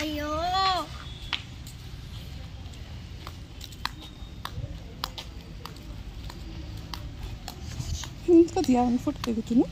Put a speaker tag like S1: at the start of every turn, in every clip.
S1: ಅಯ್ಯೋ
S2: ಒಂದು ಫೋಟೋ ತೆಗಿತೀನಿ.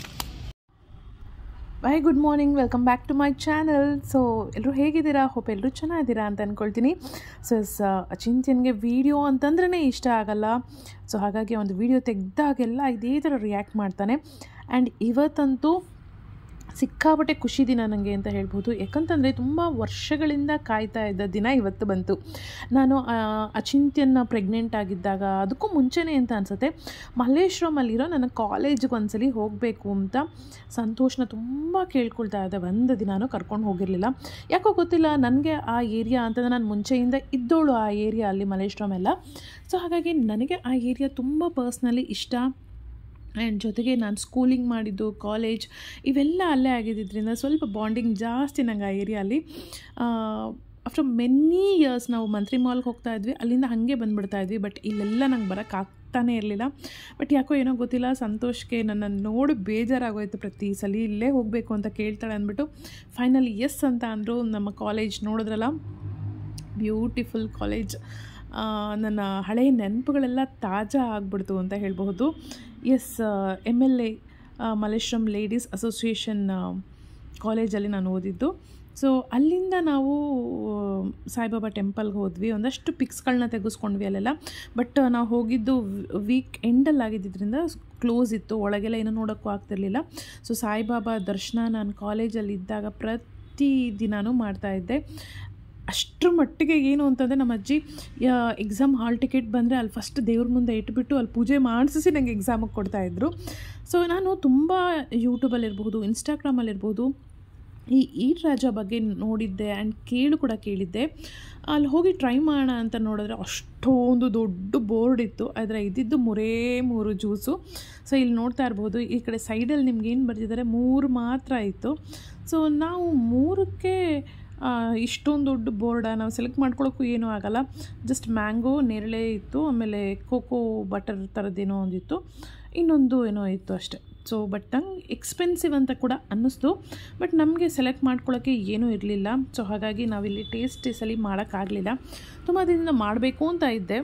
S2: Bye good morning, welcome back to my channel. So ಎಲ್ಲರೂ ಹೇಗಿದ್ದೀರಾ? ಹೋಪ್ ಎಲ್ಲರೂ ಚೆನ್ನಾಗಿದ್ದೀರಾ ಅಂತ ಅಂದ್ಕೊಳ್ತೀನಿ. ಸೊ ಅಚಿಂತ್ಯನ್ಗೆ ವೀಡಿಯೋ ಅಂತಂದ್ರೇ ಇಷ್ಟ ಆಗಲ್ಲ. ಸೊ ಹಾಗಾಗಿ ಒಂದು ವೀಡಿಯೋ ತೆಗೆದಾಗೆಲ್ಲ ಇದೇ ಥರ ರಿಯಾಕ್ಟ್ ಮಾಡ್ತಾನೆ. ಆ್ಯಂಡ್ ಇವತ್ತಂತೂ ಸಿಕ್ಕಾಪಟ್ಟೆ ಖುಷಿ ದಿನ ನನಗೆ ಅಂತ ಹೇಳ್ಬೋದು. ಯಾಕಂತಂದರೆ ತುಂಬ ವರ್ಷಗಳಿಂದ ಕಾಯ್ತಾ ಇದ್ದ ದಿನ ಇವತ್ತು ಬಂತು. ನಾನು ಅಚಿಂತ್ಯನ ಪ್ರೆಗ್ನೆಂಟ್ ಆಗಿದ್ದಾಗ, ಅದಕ್ಕೂ ಮುಂಚೆನೇ ಅಂತ ಅನಿಸುತ್ತೆ, ಮಲ್ಲೇಶ್ವರಮಲ್ಲಿರೋ ನನ್ನ ಕಾಲೇಜಿಗೆ ಒಂದ್ಸಲಿ ಹೋಗಬೇಕು ಅಂತ ಸಂತೋಷನ ತುಂಬ ಕೇಳ್ಕೊಳ್ತಾ ಇದ್ದೆ. ಒಂದು ದಿನಾನೂ ಕರ್ಕೊಂಡು ಹೋಗಿರಲಿಲ್ಲ. ಯಾಕೋ ಗೊತ್ತಿಲ್ಲ, ನನಗೆ ಆ ಏರಿಯಾ ಅಂತಂದರೆ ನಾನು ಮುಂಚೆಯಿಂದ ಇದ್ದೋಳು ಆ ಏರಿಯಾ ಅಲ್ಲಿ ಮಲ್ಲೇಶ್ವರಂ ಎಲ್ಲ. ಸೊ ಹಾಗಾಗಿ ನನಗೆ ಆ ಏರಿಯಾ ತುಂಬ ಪರ್ಸ್ನಲಿ ಇಷ್ಟ. ಆ್ಯಂಡ್ ಜೊತೆಗೆ ನಾನು ಸ್ಕೂಲಿಂಗ್ ಮಾಡಿದ್ದು, ಕಾಲೇಜ್ ಇವೆಲ್ಲ ಅಲ್ಲೇ ಆಗಿದ್ದರಿಂದ ಸ್ವಲ್ಪ ಬಾಂಡಿಂಗ್ ಜಾಸ್ತಿ ನಂಗೆ ಆ ಏರಿಯಲ್ಲಿ. ಆಫ್ಟರ್ ಮೆನಿ ಇಯರ್ಸ್ ನಾವು ಮಂತ್ರಿ ಮಾಲ್ಗೆ ಹೋಗ್ತಾ ಇದ್ವಿ, ಅಲ್ಲಿಂದ ಹಾಗೆ ಬಂದುಬಿಡ್ತಾ ಇದ್ವಿ. ಬಟ್ ಇಲ್ಲೆಲ್ಲ ನಂಗೆ ಬರೋಕ್ಕಾಗ್ತಾನೇ ಇರಲಿಲ್ಲ. ಬಟ್ ಯಾಕೋ ಏನೋ ಗೊತ್ತಿಲ್ಲ, ಸಂತೋಷಕ್ಕೆ ನನ್ನನ್ನು ನೋಡಿ ಬೇಜಾರಾಗೋಯ್ತು. ಪ್ರತಿ ಸಲ ಇಲ್ಲೇ ಹೋಗಬೇಕು ಅಂತ ಕೇಳ್ತಾಳೆ ಅಂದ್ಬಿಟ್ಟು ಫೈನಲಿ ಎಸ್ ಅಂತ ಅಂದರು. ನಮ್ಮ ಕಾಲೇಜ್ ನೋಡಿದ್ರಲ್ಲ, ಬ್ಯೂಟಿಫುಲ್ ಕಾಲೇಜ್. ನನ್ನ ಹಳೆಯ ನೆನಪುಗಳೆಲ್ಲ ತಾಜಾ ಆಗಿಬಿಡ್ತು ಅಂತ ಹೇಳಬಹುದು. Yes, MLA Malleshwaram ladies association ಕಾಲೇಜಲ್ಲಿ ನಾನು ಓದಿದ್ದು. ಸೊ ಅಲ್ಲಿಂದ ನಾವು ಸಾಯಿಬಾಬಾ ಟೆಂಪಲ್ಗೆ ಹೋದ್ವಿ. ಒಂದಷ್ಟು ಪಿಕ್ಸ್ಗಳನ್ನ ತೆಗೆಸ್ಕೊಂಡ್ವಿ ಅಲ್ಲೆಲ್ಲ. ಬಟ್ ನಾವು ಹೋಗಿದ್ದು ವೀಕ್ ಎಂಡಲ್ಲಿ ಆಗಿದ್ದರಿಂದ ಕ್ಲೋಸ್ ಇತ್ತು, ಒಳಗೆಲ್ಲ ಏನೂ ನೋಡೋಕ್ಕೂ ಆಗ್ತಿರ್ಲಿಲ್ಲ. ಸೊ ಸಾಯಿಬಾಬಾ ದರ್ಶನ ನಾನು ಕಾಲೇಜಲ್ಲಿ ಇದ್ದಾಗ ಪ್ರತಿ ದಿನವೂ ಮಾಡ್ತಾಯಿದ್ದೆ. ಅಷ್ಟರ ಮಟ್ಟಿಗೆ ಏನು ಅಂತಂದರೆ, ನಮ್ಮ ಅಜ್ಜಿ ಎಕ್ಸಾಮ್ ಹಾಲ್ ಟಿಕೆಟ್ ಬಂದರೆ ಅಲ್ಲಿ ಫಸ್ಟ್ ದೇವ್ರ ಮುಂದೆ ಇಟ್ಬಿಟ್ಟು ಅಲ್ಲಿ ಪೂಜೆ ಮಾಡಿಸಿ ನನಗೆ ಎಕ್ಸಾಮಿಗೆ ಕೊಡ್ತಾಯಿದ್ರು. ಸೊ ನಾನು ತುಂಬ ಯೂಟ್ಯೂಬಲ್ಲಿರ್ಬೋದು, ಇನ್ಸ್ಟಾಗ್ರಾಮಲ್ಲಿರ್ಬೋದು ಈ ಈಟ್ ರಾಜ ಬಗ್ಗೆ ನೋಡಿದ್ದೆ ಆ್ಯಂಡ್ ಕೇಳಿದ್ದೆ. ಅಲ್ಲಿ ಹೋಗಿ ಟ್ರೈ ಮಾಡೋಣ ಅಂತ ನೋಡಿದ್ರೆ ಅಷ್ಟೊಂದು ದೊಡ್ಡ ಬೋರ್ಡ್ ಇತ್ತು. ಆದರೆ ಇದ್ದಿದ್ದು 3 ಜ್ಯೂಸು. ಸೊ ಇಲ್ಲಿ ನೋಡ್ತಾ ಇರ್ಬೋದು, ಈ ಕಡೆ ಸೈಡಲ್ಲಿ ನಿಮ್ಗೇನು ಬರ್ತಿದ್ದಾರೆ 3 ಮಾತ್ರ ಇತ್ತು. ಸೊ ನಾವು 3ಕ್ಕೆ ಇಷ್ಟೊಂದು ದೊಡ್ಡ ಬೋರ್ಡ ನಾವು ಸೆಲೆಕ್ಟ್ ಮಾಡ್ಕೊಳ್ಳೋಕ್ಕೂ ಏನೂ ಆಗೋಲ್ಲ. ಜಸ್ಟ್ ಮ್ಯಾಂಗೋ, ನೇರಳೆ ಇತ್ತು, ಆಮೇಲೆ ಕೋಕೋ ಬಟರ್ ಥರದ್ದೇನೋ ಒಂದಿತ್ತು, ಇನ್ನೊಂದು ಏನೋ ಇತ್ತು ಅಷ್ಟೆ. ಸೊ ಬಟ್ ನಂಗೆ ಎಕ್ಸ್ಪೆನ್ಸಿವ್ ಅಂತ ಕೂಡ ಅನ್ನಿಸ್ತು. ಬಟ್ ನಮಗೆ ಸೆಲೆಕ್ಟ್ ಮಾಡ್ಕೊಳ್ಳೋಕ್ಕೆ ಏನೂ ಇರಲಿಲ್ಲ. ಸೊ ಹಾಗಾಗಿ ನಾವಿಲ್ಲಿ ಟೇಸ್ಟ್ ಸಲ ಮಾಡೋಕ್ಕಾಗಲಿಲ್ಲ. ತುಂಬ ದಿನದಿಂದ ಮಾಡಬೇಕು ಅಂತ ಇದ್ದೆ.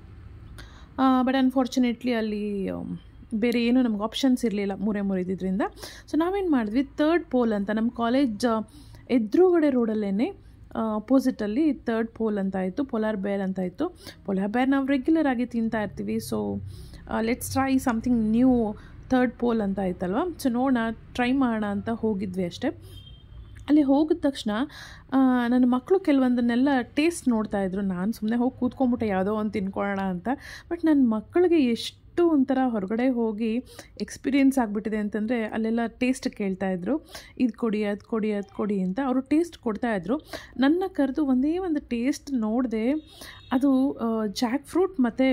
S2: ಬಟ್ ಅನ್ಫಾರ್ಚುನೇಟ್ಲಿ ಅಲ್ಲಿ ಬೇರೆ ಏನೂ ನಮ್ಗೆ ಆಪ್ಷನ್ಸ್ ಇರಲಿಲ್ಲ, 3 ಇದ್ದಿದ್ದರಿಂದ. ಸೊ ನಾವೇನು ಮಾಡಿದ್ವಿ, 3rd ಪೋಲ್ ಅಂತ ನಮ್ಮ ಕಾಲೇಜ್ ಎದುರುಗಡೆ ರೋಡಲ್ಲೇ ಅಪೋಸಿಟಲ್ಲಿ 3rd ಪೋಲ್ ಅಂತ ಇತ್ತು, ಪೊಲಾರ್ ಬೇರ್ ಅಂತ ಇತ್ತು. ಪೊಲಾರ್ ಬೇರ್ ನಾವು ರೆಗ್ಯುಲರ್ ಆಗಿ ತಿಂತಾ ಇರ್ತೀವಿ. So let's try something new, 3rd pole ಅಂತ ಆಯ್ತಲ್ವ. ಸೊ ನೋಡೋಣ, ಟ್ರೈ ಮಾಡೋಣ ಅಂತ ಹೋಗಿದ್ವಿ ಅಷ್ಟೇ. ಅಲ್ಲಿ ಹೋಗಿದ ತಕ್ಷಣ ನನ್ನ ಮಕ್ಕಳು ಕೆಲವೊಂದನ್ನೆಲ್ಲ ಟೇಸ್ಟ್ ನೋಡ್ತಾಯಿದ್ರು. ನಾನು ಸುಮ್ಮನೆ ಹೋಗಿ ಕೂತ್ಕೊಂಡ್ಬಿಟ್ಟೆ ಯಾವುದೋ ಒಂದು ತಿನ್ಕೊಳ್ಳೋಣ ಅಂತ. ಬಟ್ ನನ್ನ ಮಕ್ಕಳಿಗೆ ಎಷ್ಟು ಒಂಥರ ಹೊರಗಡೆ ಹೋಗಿ ಎಕ್ಸ್ಪೀರಿಯೆನ್ಸ್ ಆಗಿಬಿಟ್ಟಿದೆ ಅಂತಂದರೆ, ಅಲ್ಲೆಲ್ಲ ಟೇಸ್ಟ್ ಕೇಳ್ತಾಯಿದ್ರು, ಇದು ಕೊಡಿ, ಅದು ಕೊಡಿ, ಅದು ಕೊಡಿ ಅಂತ. ಅವರು ಟೇಸ್ಟ್ ಕೊಡ್ತಾಯಿದ್ರು. ನನ್ನ ಕರೆದು ಒಂದೇ ಒಂದು ಟೇಸ್ಟ್ ನೋಡಿದೆ. ಅದು ಜಾಕ್ ಫ್ರೂಟ್ ಮತ್ತು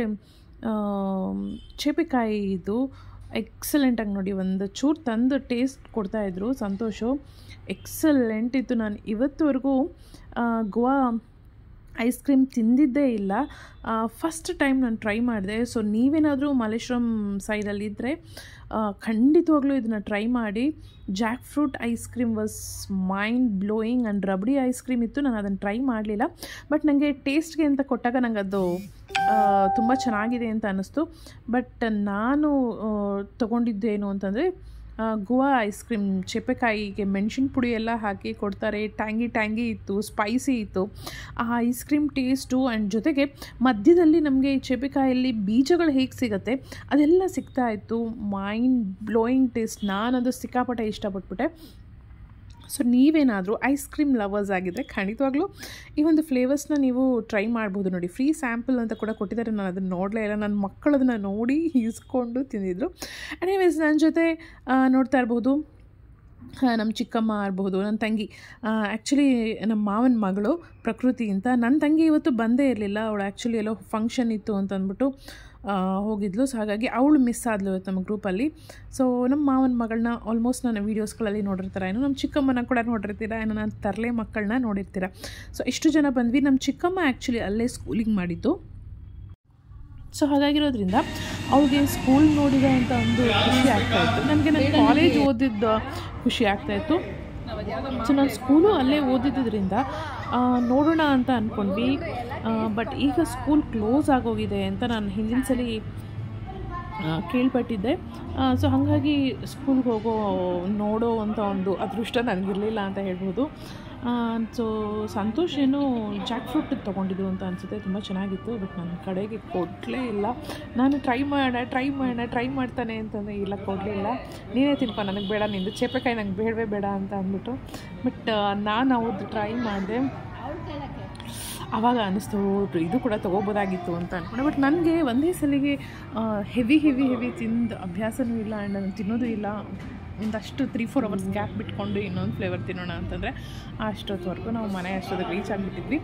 S2: ಚೇಪೆಕಾಯಿ. ಇದು ಎಕ್ಸಲೆಂಟಾಗಿ ನೋಡಿ, ಒಂದು ಚೂರು ತಂದು ಟೇಸ್ಟ್ ಕೊಡ್ತಾಯಿದ್ರು. ಸಂತೋಷು ಎಕ್ಸಲೆಂಟ್ ಇತ್ತು. ನಾನು ಇವತ್ತುವರೆಗೂ ಗೋವಾ ಐಸ್ ಕ್ರೀಮ್ ತಿಂದಿದ್ದೇ ಇಲ್ಲ, ಫಸ್ಟ್ ಟೈಮ್ ನಾನು ಟ್ರೈ ಮಾಡಿದೆ. ಸೊ ನೀವೇನಾದರೂ ಮಲ್ಲೇಶ್ವರಂ ಸೈಡಲ್ಲಿದ್ದರೆ ಖಂಡಿತವಾಗ್ಲೂ ಇದನ್ನು ಟ್ರೈ ಮಾಡಿ. Jackfruit ice cream was mind blowing. And rabri ice cream ಇತ್ತು, ನಾನು ಅದನ್ನು ಟ್ರೈ ಮಾಡಲಿಲ್ಲ. ಬಟ್ ನನಗೆ ಟೇಸ್ಟ್ಗೆ ಅಂತ ಕೊಟ್ಟಾಗ ನಂಗೆ ಅದು ತುಂಬ ಚೆನ್ನಾಗಿದೆ ಅಂತ ಅನ್ನಿಸ್ತು. ಬಟ್ ನಾನು ತೊಗೊಂಡಿದ್ದೇನು ಅಂತಂದರೆ ಗೋವಾ ಐಸ್ ಕ್ರೀಮ್. ಚೇಪೆಕಾಯಿಗೆ ಮೆಣಸಿನ ಪುಡಿ ಎಲ್ಲ ಹಾಕಿ ಕೊಡ್ತಾರೆ, ಟ್ಯಾಂಗಿ ಇತ್ತು, ಸ್ಪೈಸಿ ಇತ್ತು ಆ ಐಸ್ ಕ್ರೀಮ್ ಟೇಸ್ಟು. ಆ್ಯಂಡ್ ಜೊತೆಗೆ ಮಧ್ಯದಲ್ಲಿ ನಮಗೆ ಚೇಪೆಕಾಯಲ್ಲಿ ಬೀಜಗಳು ಹೇಗೆ ಸಿಗುತ್ತೆ ಅದೆಲ್ಲ ಸಿಗ್ತಾಯಿತ್ತು. Mind blowing taste. ನಾನದು ಸಿಕ್ಕಾಪಟ್ಟೆ ಇಷ್ಟಪಟ್ಬಿಟ್ಟೆ. ಸೊ ನೀವೇನಾದರೂ ಐಸ್ ಕ್ರೀಮ್ ಲವರ್ಸ್ ಆಗಿದ್ದರೆ ಖಂಡಿತವಾಗ್ಲೂ ಈ ಒಂದು ಫ್ಲೇವರ್ಸ್ನ ನೀವು ಟ್ರೈ ಮಾಡ್ಬೋದು. ನೋಡಿ, ಫ್ರೀ ಸ್ಯಾಂಪಲ್ ಅಂತ ಕೂಡ ಕೊಟ್ಟಿದ್ದಾರೆ. ನಾನು ಅದನ್ನು ನೋಡಲೇ ಇಲ್ಲ, ನನ್ನ ಮಕ್ಕಳು ಅದನ್ನು ನೋಡಿ ಈಸ್ಕೊಂಡು ತಿಂದಿದ್ರು. ಎನಿವೇಸ್, ನನ್ನ ಜೊತೆ ನೋಡ್ತಾ ಇರ್ಬೋದು ನಮ್ಮ ಚಿಕ್ಕಮ್ಮ ಇರ್ಬೋದು, ನನ್ನ ತಂಗಿ. ಆ್ಯಕ್ಚುಲಿ ನಮ್ಮ ಮಾವನ ಮಗಳು ಪ್ರಕೃತಿ ಅಂತ. ನನ್ನ ತಂಗಿ ಇವತ್ತು ಬಂದೇ ಇರಲಿಲ್ಲ. ಅವಳು ಆ್ಯಕ್ಚುಲಿ ಎಲ್ಲೋ ಫಂಕ್ಷನ್ ಇತ್ತು ಅಂತ ಅಂದ್ಬಿಟ್ಟು ಹೋಗಿದ್ಲು. ಸೊ ಹಾಗಾಗಿ ಅವಳು ಮಿಸ್ ಆದ್ಲು ಇವತ್ತು ನಮ್ಮ ಗ್ರೂಪಲ್ಲಿ. ಸೊ ನಮ್ಮ ಮಾವನ ಮಗಳನ್ನ ಆಲ್ಮೋಸ್ಟ್ ನಾನು ವೀಡಿಯೋಸ್ಗಳಲ್ಲಿ ನೋಡಿರ್ತೀರ, ಏನೋ ನಮ್ಮ ಚಿಕ್ಕಮ್ಮನ ಕೂಡ ನೋಡಿರ್ತೀರ, ಏನೋ ನನ್ನ ತರಲೆ ಮಕ್ಕಳನ್ನ ನೋಡಿರ್ತೀರ. ಸೊ ಎಷ್ಟು ಜನ ಬಂದ್ವಿ. ನಮ್ಮ ಚಿಕ್ಕಮ್ಮ ಆ್ಯಕ್ಚುಲಿ ಅಲ್ಲೇ ಸ್ಕೂಲಿಂಗ್ ಮಾಡಿದ್ದು. ಸೊ ಹಾಗಾಗಿರೋದ್ರಿಂದ ಅವಳಿಗೆ ಸ್ಕೂಲ್ ನೋಡಿದೆ ಅಂತ ಒಂದು ಖುಷಿ ಆಗ್ತಾಯಿತ್ತು. ನನಗೆ ನನ್ನ ಕಾಲೇಜ್ ಓದಿದ್ದು ಖುಷಿ ಆಗ್ತಾಯಿತ್ತು. ಸೊ ನಾನು ಸ್ಕೂಲು ಅಲ್ಲೇ ಓದಿದ್ದರಿಂದ ನೋಡೋಣ ಅಂತ ಅಂದ್ಕೊಂಡ್ವಿ. ಬಟ್ ಈಗ ಸ್ಕೂಲ್ ಕ್ಲೋಸ್ ಆಗೋಗಿದೆ ಅಂತ ನಾನು ಹಿಂದಿನ ಸಲ ಕೇಳ್ಪಟ್ಟಿದ್ದೆ. ಸೊ ಹಾಗಾಗಿ ಸ್ಕೂಲ್ಗೆ ನೋಡೋ ಅಂಥ ಒಂದು ಅದೃಷ್ಟ ನನಗಿರಲಿಲ್ಲ ಅಂತ ಹೇಳ್ಬೋದು. ಸೊ ಸಂತೋಷ್ ಏನು ಜಾಕ್ ಫ್ರೂಟ್ ತೊಗೊಂಡಿದ್ದು ಅಂತ ಅನಿಸುತ್ತೆ, ತುಂಬ ಚೆನ್ನಾಗಿತ್ತು. ಬಟ್ ನನ್ನ ಕಡೆಗೆ ಕೊಡಲೇ ಇಲ್ಲ. ನಾನು ಟ್ರೈ ಮಾಡ್ತಾನೆ ಅಂತಂದರೆ ಇಲ್ಲ, ಕೊಡಲಿಲ್ಲ. ನೀನೇ ತಿನ್ಕೊ, ನನಗೆ ಬೇಡ, ನಿಂದು ಚೇಪೆಕಾಯಿ ನಂಗೆ ಬೇಡವೇ ಬೇಡ ಅಂತ ಅಂದ್ಬಿಟ್ಟು. ಬಟ್ ನಾನು ಅವ್ರದ್ದು ಟ್ರೈ ಮಾಡಿದೆ. ಆವಾಗ ಅನ್ನಿಸ್ತು ಇದು ಕೂಡ ತೊಗೋಬೋದಾಗಿತ್ತು ಅಂತ ಅಂದ್ಕೊಂಡೆ. ಬಟ್ ನನಗೆ ಒಂದೇ ಸಲಿಗೆ ಹೆವಿ ತಿಂದು ಅಭ್ಯಾಸವೂ ಇಲ್ಲ ಆ್ಯಂಡ್ ನಾನು ತಿನ್ನೋದು ಇಲ್ಲ. ಒಂದಷ್ಟು 3-4 ಅವರ್ಸ್ ಗ್ಯಾಪ್ ಬಿಟ್ಕೊಂಡು ಇನ್ನೊಂದು ಫ್ಲೇವರ್ ತಿನ್ನೋಣ ಅಂತಂದರೆ ಅಷ್ಟೊತ್ತವರೆಗೂ ನಾವು ಮನೆ ಅಷ್ಟೊತ್ತಿಗೆ ರೀಚ್ ಆಗಿಬಿಟ್ಟಿದ್ವಿ.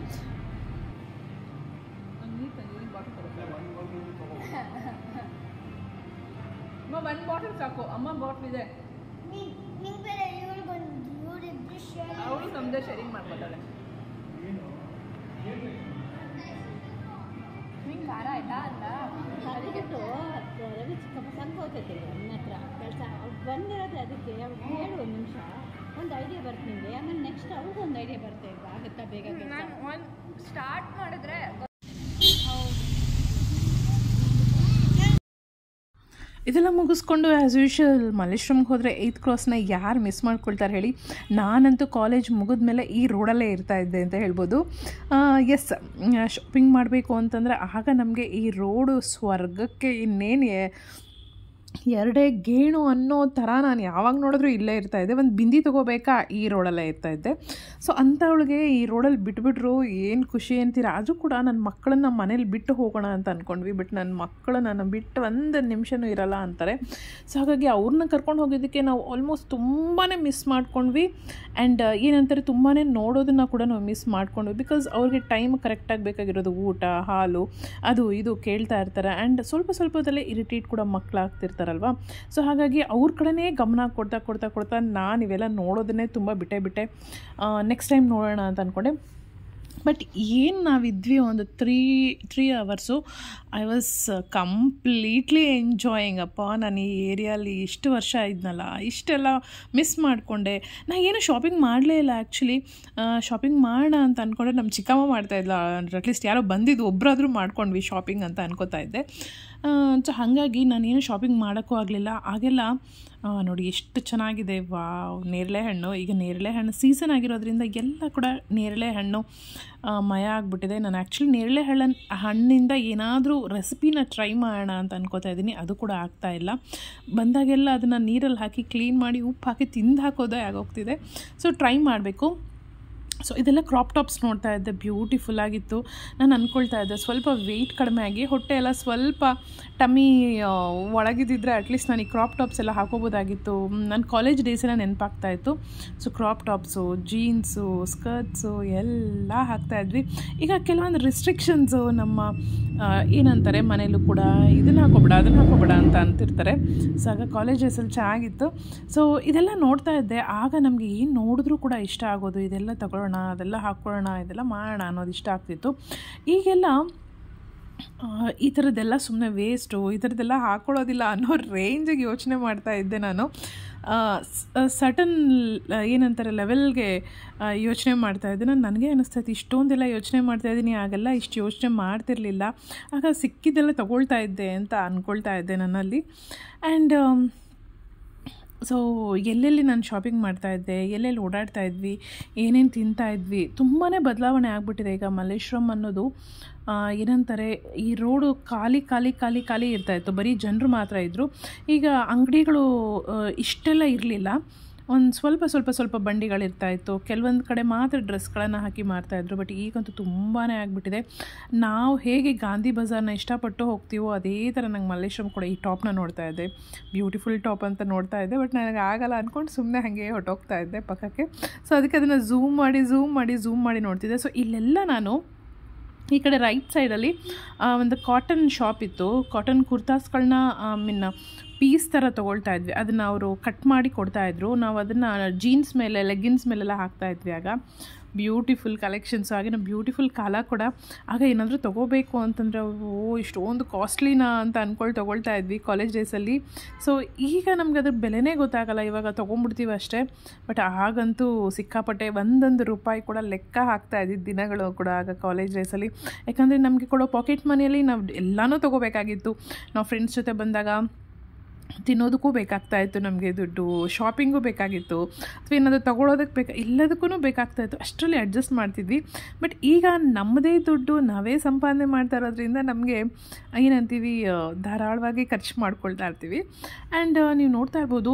S2: ಒಂದು ಬಾಟಲ್ ಸಾಕು, ಅಮ್ಮ ಬಾಟ್ಲ್ ಇದೆ, ಅವಳು ನಮ್ಮದೇ ಶೇರಿಂಗ್ ಮಾಡ್ಕೊತಾಳೆ. ನಿಂಗೆ ಖಾರ ಆಯ್ತಾ ಅಂತ
S1: ಅದಕ್ಕಿಟ್ಟು ರವಿ ಚಿಕ್ಕಪ್ಪ ಸಂಕೋತಿಲ್ಲ ನನ್ನ ಹತ್ರ ಕೆಲಸ ಬಂದಿರೋದು. ಅದಕ್ಕೆ ಅವ್ರು ಹೇಳು ಒಂದು ನಿಮಿಷ, ಒಂದು ಐಡಿಯಾ ಬರುತ್ತೆ ನಿಮಗೆ, ಆಮೇಲೆ ನೆಕ್ಸ್ಟ್ ಅವ್ರಿಗೂ ಒಂದು ಐಡಿಯಾ ಬರುತ್ತೆ. ಆಗುತ್ತಾ ಬೇಗ ನಾನು ಒಂದು ಸ್ಟಾರ್ಟ್ ಮಾಡಿದ್ರೆ.
S2: ಇದೆಲ್ಲ ಮುಗಿಸ್ಕೊಂಡು ಆ್ಯಸ್ ಯೂಶುವಲ್ ಮಲ್ಲೇಶ್ವರಂಗೆ ಹೋದರೆ 8th ಕ್ರಾಸ್ನ ಯಾರು ಮಿಸ್ ಮಾಡ್ಕೊಳ್ತಾರೆ ಹೇಳಿ. ನಾನಂತೂ ಕಾಲೇಜ್ ಮುಗಿದ್ಮೇಲೆ ಈ ರೋಡಲ್ಲೇ ಇರ್ತಾಯಿದ್ದೆ ಅಂತ ಹೇಳ್ಬೋದು. ಎಸ್, ಶಾಪಿಂಗ್ ಮಾಡಬೇಕು ಅಂತಂದರೆ ಆಗ ನಮಗೆ ಈ ರೋಡು ಸ್ವರ್ಗಕ್ಕೆ ಇನ್ನೇನು ಎರಡೇ ಗೇಣು ಅನ್ನೋ ಥರ ನಾನು ಯಾವಾಗ ನೋಡಿದ್ರೂ ಇಲ್ಲೇ ಇರ್ತಾಯಿದ್ದೆ. ಒಂದು ಬಿಂದಿ ತೊಗೋಬೇಕಾ ಈ ರೋಡಲ್ಲೇ ಇರ್ತಾಯಿದ್ದೆ. ಸೊ ಅಂಥವಳಿಗೆ ಈ ರೋಡಲ್ಲಿ ಬಿಟ್ಬಿಟ್ರು ಏನು ಖುಷಿ ಅಂತೀರ. ಆದರೂ ಕೂಡ ನನ್ನ ಮಕ್ಕಳನ್ನ ಮನೇಲಿ ಬಿಟ್ಟು ಹೋಗೋಣ ಅಂತ ಅಂದ್ಕೊಂಡ್ವಿ. ಬಟ್ ನನ್ನ ಮಕ್ಕಳು ನನ್ನ ಬಿಟ್ಟು ಒಂದು ನಿಮಿಷನೂ ಇರಲ್ಲ ಅಂತಾರೆ. ಸೊ ಹಾಗಾಗಿ ಅವ್ರನ್ನ ಕರ್ಕೊಂಡು ಹೋಗೋದಕ್ಕೆ ನಾವು ಆಲ್ಮೋಸ್ಟ್ ತುಂಬಾ ಮಿಸ್ ಮಾಡ್ಕೊಂಡ್ವಿ. ಆ್ಯಂಡ್ ಏನಂತಾರೆ, ತುಂಬಾ ನೋಡೋದನ್ನು ಕೂಡ ನಾವು ಮಿಸ್ ಮಾಡ್ಕೊಂಡ್ವಿ. ಬಿಕಾಸ್ ಅವ್ರಿಗೆ ಟೈಮ್ ಕರೆಕ್ಟಾಗಿ ಬೇಕಾಗಿರೋದು ಊಟ, ಹಾಲು, ಅದು ಇದು ಕೇಳ್ತಾ ಇರ್ತಾರೆ. ಆ್ಯಂಡ್ ಸ್ವಲ್ಪದಲ್ಲೇ ಇರಿಟೇಟ್ ಕೂಡ ಮಕ್ಕಳಾಗ್ತಿರ್ತಾರಲ್ವ. ಸೊ ಹಾಗಾಗಿ ಅವ್ರ ಕಡೆನೇ ಗಮನ ಕೊಡ್ತಾ ನಾನು ಇವೆಲ್ಲ ನೋಡೋದನ್ನೇ ತುಂಬ ಬಿಟ್ಟೆ. ನೆಕ್ಸ್ಟ್ ಟೈಮ್ ನೋಡೋಣ ಅಂತ ಅಂದ್ಕೊಂಡೆ. ಬಟ್ ಏನು ನಾವಿದ್ವಿ ಒಂದು 3 hours. I was completely enjoying. ಅಪ್ಪ, ನಾನು ಈ ಏರಿಯಲ್ಲಿ ಇಷ್ಟು ವರ್ಷ ಇದ್ನಲ್ಲ, ಇಷ್ಟೆಲ್ಲ ಮಿಸ್ ಮಾಡಿಕೊಂಡೆ. ನಾನು ಏನು ಶಾಪಿಂಗ್ ಮಾಡಲೇ ಇಲ್ಲ ಆ್ಯಕ್ಚುಲಿ. ಶಾಪಿಂಗ್ ಮಾಡೋಣ ಅಂತ ಅಂದ್ಕೊಂಡೆ. ನಮ್ಮ ಚಿಕ್ಕಮ್ಮ ಮಾಡ್ತಾಯಿದ್ಲ, ಅಟ್ಲೀಸ್ಟ್ ಯಾರೋ ಬಂದಿದ್ದು ಒಬ್ಬರಾದರೂ ಮಾಡ್ಕೊಂಡ್ವಿ ಶಾಪಿಂಗ್ ಅಂತ ಅನ್ಕೋತಾ ಇದ್ದೆ. ಸೊ ಹಾಗಾಗಿ ನಾನೇನು ಶಾಪಿಂಗ್ ಮಾಡೋಕ್ಕೂ ಆಗಲಿಲ್ಲ. ಆಗೆಲ್ಲ ನೋಡಿ ಎಷ್ಟು ಚೆನ್ನಾಗಿದೆ, ವಾವ್, ನೇರಳೆ ಹಣ್ಣು. ಈಗ ನೇರಳೆ ಹಣ್ಣು ಸೀಸನ್ ಆಗಿರೋದ್ರಿಂದ ಎಲ್ಲ ಕೂಡ ನೇರಳೆ ಹಣ್ಣು ಮಯ ಆಗಿಬಿಟ್ಟಿದೆ. ನಾನು ಆ್ಯಕ್ಚುಲಿ ನೇರಳೆ ಹಣ್ಣಿಂದ ಏನಾದರೂ ರೆಸಿಪಿನ ಟ್ರೈ ಮಾಡೋಣ ಅಂತ ಅನ್ಕೋತಾ ಇದ್ದೀನಿ. ಅದು ಕೂಡ ಆಗ್ತಾಯಿಲ್ಲ. ಬಂದಾಗೆಲ್ಲ ಅದನ್ನು ನೀರಲ್ಲಿ ಹಾಕಿ ಕ್ಲೀನ್ ಮಾಡಿ ಉಪ್ಪು ಹಾಕಿ ತಿಂದು ಹಾಕೋದೇ ಆಗೋಗ್ತಿದೆ. ಸೊ ಟ್ರೈ ಮಾಡಬೇಕು. ಸೊ ಇದೆಲ್ಲ ಕ್ರಾಪ್ ಟಾಪ್ಸ್ ನೋಡ್ತಾ ಇದ್ದೆ, ಬ್ಯೂಟಿಫುಲ್ಲಾಗಿತ್ತು. ನಾನು ಅಂದ್ಕೊಳ್ತಾ ಇದ್ದೆ ಸ್ವಲ್ಪ ವೆಯ್ಟ್ ಕಡಿಮೆ ಆಗಿ ಹೊಟ್ಟೆ ಎಲ್ಲ ಸ್ವಲ್ಪ ಟಮ್ಮಿ ಒಳಗಿದ್ದಿದ್ರೆ ಅಟ್ಲೀಸ್ಟ್ ನಾನು ಈ ಕ್ರಾಪ್ ಟಾಪ್ಸ್ ಎಲ್ಲ ಹಾಕೋಬೋದಾಗಿತ್ತು. ನನ್ನ ಕಾಲೇಜ್ ಡೇಸೆಲ್ಲ ನೆನಪಾಗ್ತಾಯಿತ್ತು. So crop tops, jeans, skirts ಎಲ್ಲ ಹಾಕ್ತಾಯಿದ್ವಿ. ಈಗ ಕೆಲವೊಂದು ರಿಸ್ಟ್ರಿಕ್ಷನ್ಸು ನಮ್ಮ ಏನಂತಾರೆ ಮನೇಲೂ ಕೂಡ ಇದನ್ನು ಹಾಕೋಬೇಡ ಅಂತ ಅಂತಿರ್ತಾರೆ. ಸೊ ಆಗ ಕಾಲೇಜ್ ಡೇಸಲ್ಲಿ ಚೆನ್ನಾಗಿತ್ತು. ಸೊ ಇದೆಲ್ಲ ನೋಡ್ತಾ ಇದ್ದೆ. ಆಗ ನಮಗೆ ಏನು ನೋಡಿದ್ರೂ ಕೂಡ ಇಷ್ಟ ಆಗೋದು. ಇದೆಲ್ಲ ತಗೊಳ್ಳೋಣ, ಅದೆಲ್ಲ ಹಾಕ್ಕೊಳ್ಳೋಣ, ಇದೆಲ್ಲ ಮಾಡೋಣ ಅನ್ನೋದು ಇಷ್ಟ ಆಗ್ತಿತ್ತು. ಈಗೆಲ್ಲ ಈ ಥರದ್ದೆಲ್ಲ ಸುಮ್ಮನೆ ವೇಸ್ಟು, ಈ ಥರದ್ದೆಲ್ಲ ಹಾಕ್ಕೊಳ್ಳೋದಿಲ್ಲ ಅನ್ನೋ ರೇಂಜಿಗೆ ಯೋಚನೆ ಮಾಡ್ತಾ ಇದ್ದೆ ನಾನು. ಸಟನ್ ಏನಂತಾರೆ ಲೆವೆಲ್ಗೆ ಯೋಚನೆ ಮಾಡ್ತಾಯಿದ್ದೆ. ನನಗೆ ಅನ್ನಿಸ್ತೈತೆ ಇಷ್ಟೊಂದೆಲ್ಲ ಯೋಚನೆ ಮಾಡ್ತಾಯಿದ್ದೀನಿ, ಆಗೆಲ್ಲ ಇಷ್ಟು ಯೋಚನೆ ಮಾಡ್ತಿರಲಿಲ್ಲ. ಆಗ ಸಿಕ್ಕಿದ್ದೆಲ್ಲ ತೊಗೊಳ್ತಾ ಇದ್ದೆ ಅಂತ ಅಂದ್ಕೊಳ್ತಾ ಇದ್ದೆ ನನ್ನಲ್ಲಿ. ಆ್ಯಂಡ್ ಸೊ ಎಲ್ಲೆಲ್ಲಿ ನಾನು ಶಾಪಿಂಗ್ ಮಾಡ್ತಾಯಿದ್ದೆ, ಎಲ್ಲೆಲ್ಲಿ ಓಡಾಡ್ತಾ ಇದ್ವಿ, ಏನೇನು ತಿಂತಾಯಿದ್ವಿ, ತುಂಬಾ ಬದಲಾವಣೆ ಆಗಿಬಿಟ್ಟಿದೆ. ಈಗ ಮಲ್ಲೇಶ್ವರಂ ಅನ್ನೋದು ಏನಂತಾರೆ, ಈ ರೋಡು ಖಾಲಿ ಇರ್ತಾಯಿತ್ತು. ಬರೀ ಜನರು ಮಾತ್ರ ಇದ್ದರು. ಈಗ ಅಂಗಡಿಗಳು ಇಷ್ಟೆಲ್ಲ ಇರಲಿಲ್ಲ. ಒಂದು ಸ್ವಲ್ಪ ಬಂಡಿಗಳಿರ್ತಾಯಿತ್ತು. ಕೆಲವೊಂದು ಕಡೆ ಮಾತ್ರ ಡ್ರೆಸ್ಗಳನ್ನು ಹಾಕಿ ಮಾರ್ತಾಯಿದ್ರು. ಬಟ್ ಈಗಂತೂ ತುಂಬಾ ಆಗಿಬಿಟ್ಟಿದೆ. ನಾವು ಹೇಗೆ ಗಾಂಧಿ ಬಜಾರ್ನ ಇಷ್ಟಪಟ್ಟು ಹೋಗ್ತೀವೋ ಅದೇ ಥರ ನಂಗೆ ಮಲ್ಲೇಶ್ವರಂ ಕೂಡ ಈ ಟಾಪ್ನ ನೋಡ್ತಾ ಇದ್ದೆ. ಬ್ಯೂಟಿಫುಲ್ ಟಾಪ್ ಅಂತ ನೋಡ್ತಾ ಇದ್ದೆ. ಬಟ್ ನನಗೆ ಆಗಲ್ಲ ಅಂದ್ಕೊಂಡು ಸುಮ್ಮನೆ ಹಾಗೆ ಹೊಟ್ಟೋಗ್ತಾ ಇದ್ದೆ ಪಕ್ಕಕ್ಕೆ. ಸೊ ಅದಕ್ಕೆ ಅದನ್ನು ಝೂಮ್ ಮಾಡಿ ನೋಡ್ತಿದ್ದೆ. ಸೊ ಇಲ್ಲೆಲ್ಲ ನಾನು ಈ ಕಡೆ ರೈಟ್ ಸೈಡಲ್ಲಿ ಒಂದು ಕಾಟನ್ ಶಾಪ್ ಇತ್ತು. ಕಾಟನ್ ಕುರ್ತಾಸ್ಗಳನ್ನ ಪೀಸ್ ಥರ ತೊಗೊಳ್ತಾ ಇದ್ವಿ. ಅದನ್ನು ಅವರು ಕಟ್ ಮಾಡಿ ಕೊಡ್ತಾಯಿದ್ರು. ನಾವು ಅದನ್ನು ಜೀನ್ಸ್ ಮೇಲೆ, ಲೆಗ್ಗಿನ್ಸ್ ಮೇಲೆಲ್ಲ ಹಾಕ್ತಾಯಿದ್ವಿ. ಆಗ ಬ್ಯೂಟಿಫುಲ್ ಕಲೆಕ್ಷನ್ಸ್, ಹಾಗೆ ನಮ್ಮ ಬ್ಯೂಟಿಫುಲ್ ಕಾಲ ಕೂಡ. ಆಗ ಏನಾದರೂ ತೊಗೋಬೇಕು ಅಂತಂದರೆ ಇಷ್ಟೊಂದು ಕಾಸ್ಟ್ಲಿನಾ ಅಂತ ಅಂದ್ಕೊಂಡು ತೊಗೊಳ್ತಾ ಇದ್ವಿ ಕಾಲೇಜ್ ಡೇಸಲ್ಲಿ. ಸೊ ಈಗ ನಮ್ಗೆ ಅದ್ರ ಬೆಲೆನೇ ಗೊತ್ತಾಗಲ್ಲ, ಇವಾಗ ತೊಗೊಂಡ್ಬಿಡ್ತೀವಿ ಅಷ್ಟೇ. ಬಟ್ ಆಗಂತೂ ಸಿಕ್ಕಾಪಟ್ಟೆ ಒಂದೊಂದು ರೂಪಾಯಿ ಕೂಡ ಲೆಕ್ಕ ಹಾಕ್ತಾ ಇದ್ದಿದ್ದು ದಿನಗಳು ಕೂಡ ಆಗ ಕಾಲೇಜ್ ಡೇಸಲ್ಲಿ. ಯಾಕಂದರೆ ನಮಗೆ ಕೊಡೋ ಪಾಕೆಟ್ ಮನಿಯಲ್ಲಿ ನಾವು ಎಲ್ಲನೂ ತೊಗೋಬೇಕಾಗಿತ್ತು. ನಾವು ಫ್ರೆಂಡ್ಸ್ ಜೊತೆ ಬಂದಾಗ ತಿನ್ನೋದಕ್ಕೂ ಬೇಕಾಗ್ತಾಯಿತ್ತು ನಮಗೆ ದುಡ್ಡು, ಶಾಪಿಂಗೂ ಬೇಕಾಗಿತ್ತು, ಅಥವಾ ಏನಾದರೂ ತೊಗೊಳೋದಕ್ಕೆ ಎಲ್ಲದಕ್ಕೂ ಬೇಕಾಗ್ತಾಯಿತ್ತು. ಅಷ್ಟರಲ್ಲಿ ಅಡ್ಜಸ್ಟ್ ಮಾಡ್ತಿದ್ವಿ. ಬಟ್ ಈಗ ನಮ್ಮದೇ ದುಡ್ಡು ನಾವೇ ಸಂಪಾದನೆ ಮಾಡ್ತಾ ಇರೋದ್ರಿಂದ ನಮಗೆ ಏನಂತೀವಿ, ಧಾರಾಳವಾಗಿ ಖರ್ಚು ಮಾಡ್ಕೊಳ್ತಾ ಇರ್ತೀವಿ. ಆ್ಯಂಡ್ ನೀವು ನೋಡ್ತಾ ಇರ್ಬೋದು,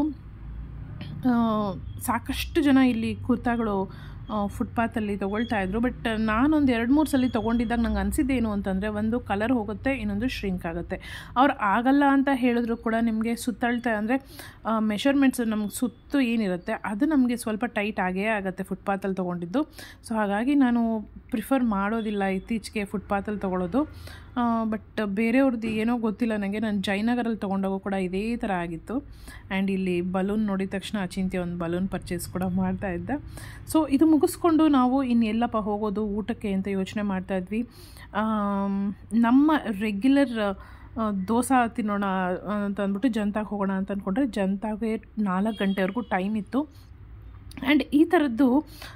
S2: ಸಾಕಷ್ಟು ಜನ ಇಲ್ಲಿ ಕುರ್ತಾಗಳು ಫುಟ್ಪಾತಲ್ಲಿ ತೊಗೊಳ್ತಾಯಿದ್ರು. ಬಟ್ ನಾನೊಂದು 2-3 ಸಲ ತೊಗೊಂಡಿದ್ದಾಗ ನಂಗೆ ಅನಿಸಿದ್ದೇನು ಅಂತಂದರೆ, ಒಂದು ಕಲರ್ ಹೋಗುತ್ತೆ, ಇನ್ನೊಂದು ಶ್ರಿಂಕ್ ಆಗುತ್ತೆ. ಅವ್ರು ಆಗಲ್ಲ ಅಂತ ಹೇಳಿದ್ರು ಕೂಡ ನಿಮಗೆ ಸುತ್ತಳ್ತಾ ಅಂದರೆ ಮೆಷರ್ಮೆಂಟ್ಸ್ ನಮ್ಗೆ ಸುತ್ತು ಏನಿರುತ್ತೆ ಅದು ನಮಗೆ ಸ್ವಲ್ಪ ಟೈಟ್ ಆಗೇ ಆಗುತ್ತೆ ಫುಟ್ಪಾತಲ್ಲಿ ತೊಗೊಂಡಿದ್ದು. ಸೊ ಹಾಗಾಗಿ ನಾನು ಪ್ರಿಫರ್ ಮಾಡೋದಿಲ್ಲ ಇತ್ತೀಚೆಗೆ ಫುಟ್ಪಾತಲ್ಲಿ ತೊಗೊಳ್ಳೋದು. ಬಟ್ ಬೇರೆಯವ್ರದ್ದು ಏನೋ ಗೊತ್ತಿಲ್ಲ ನನಗೆ. ನಾನು ಜಯನಗರಲ್ಲಿ ತೊಗೊಂಡಾಗೂ ಕೂಡ ಇದೇ ಥರ ಆಗಿತ್ತು. ಆ್ಯಂಡ್ ಇಲ್ಲಿ ಬಲೂನ್ ನೋಡಿದ ತಕ್ಷಣ ಅಚಿಂತ್ಯ ಒಂದು ಬಲೂನ್ ಪರ್ಚೇಸ್ ಕೂಡ ಮಾಡ್ತಾಯಿದ್ದೆ. ಸೊ ಇದು ಮುಗಿಸ್ಕೊಂಡು ನಾವು ಇನ್ನೆಲ್ಲಪ್ಪ ಹೋಗೋದು ಊಟಕ್ಕೆ ಅಂತ ಯೋಚನೆ ಮಾಡ್ತಾಯಿದ್ವಿ. ನಮ್ಮ ರೆಗ್ಯುಲರ್ ದೋಸೆ ತಿನ್ನೋಣ ಅಂತ ಅಂದ್ಬಿಟ್ಟು ಜನತಾಗೆ ಹೋಗೋಣ ಅಂತ ಅಂದ್ಕೊಂಡ್ರೆ, ಜನತಾಗೆ 4 ಗಂಟೆವರೆಗೂ ಟೈಮ್ ಇತ್ತು. ಆ್ಯಂಡ್ ಈ ಥರದ್ದು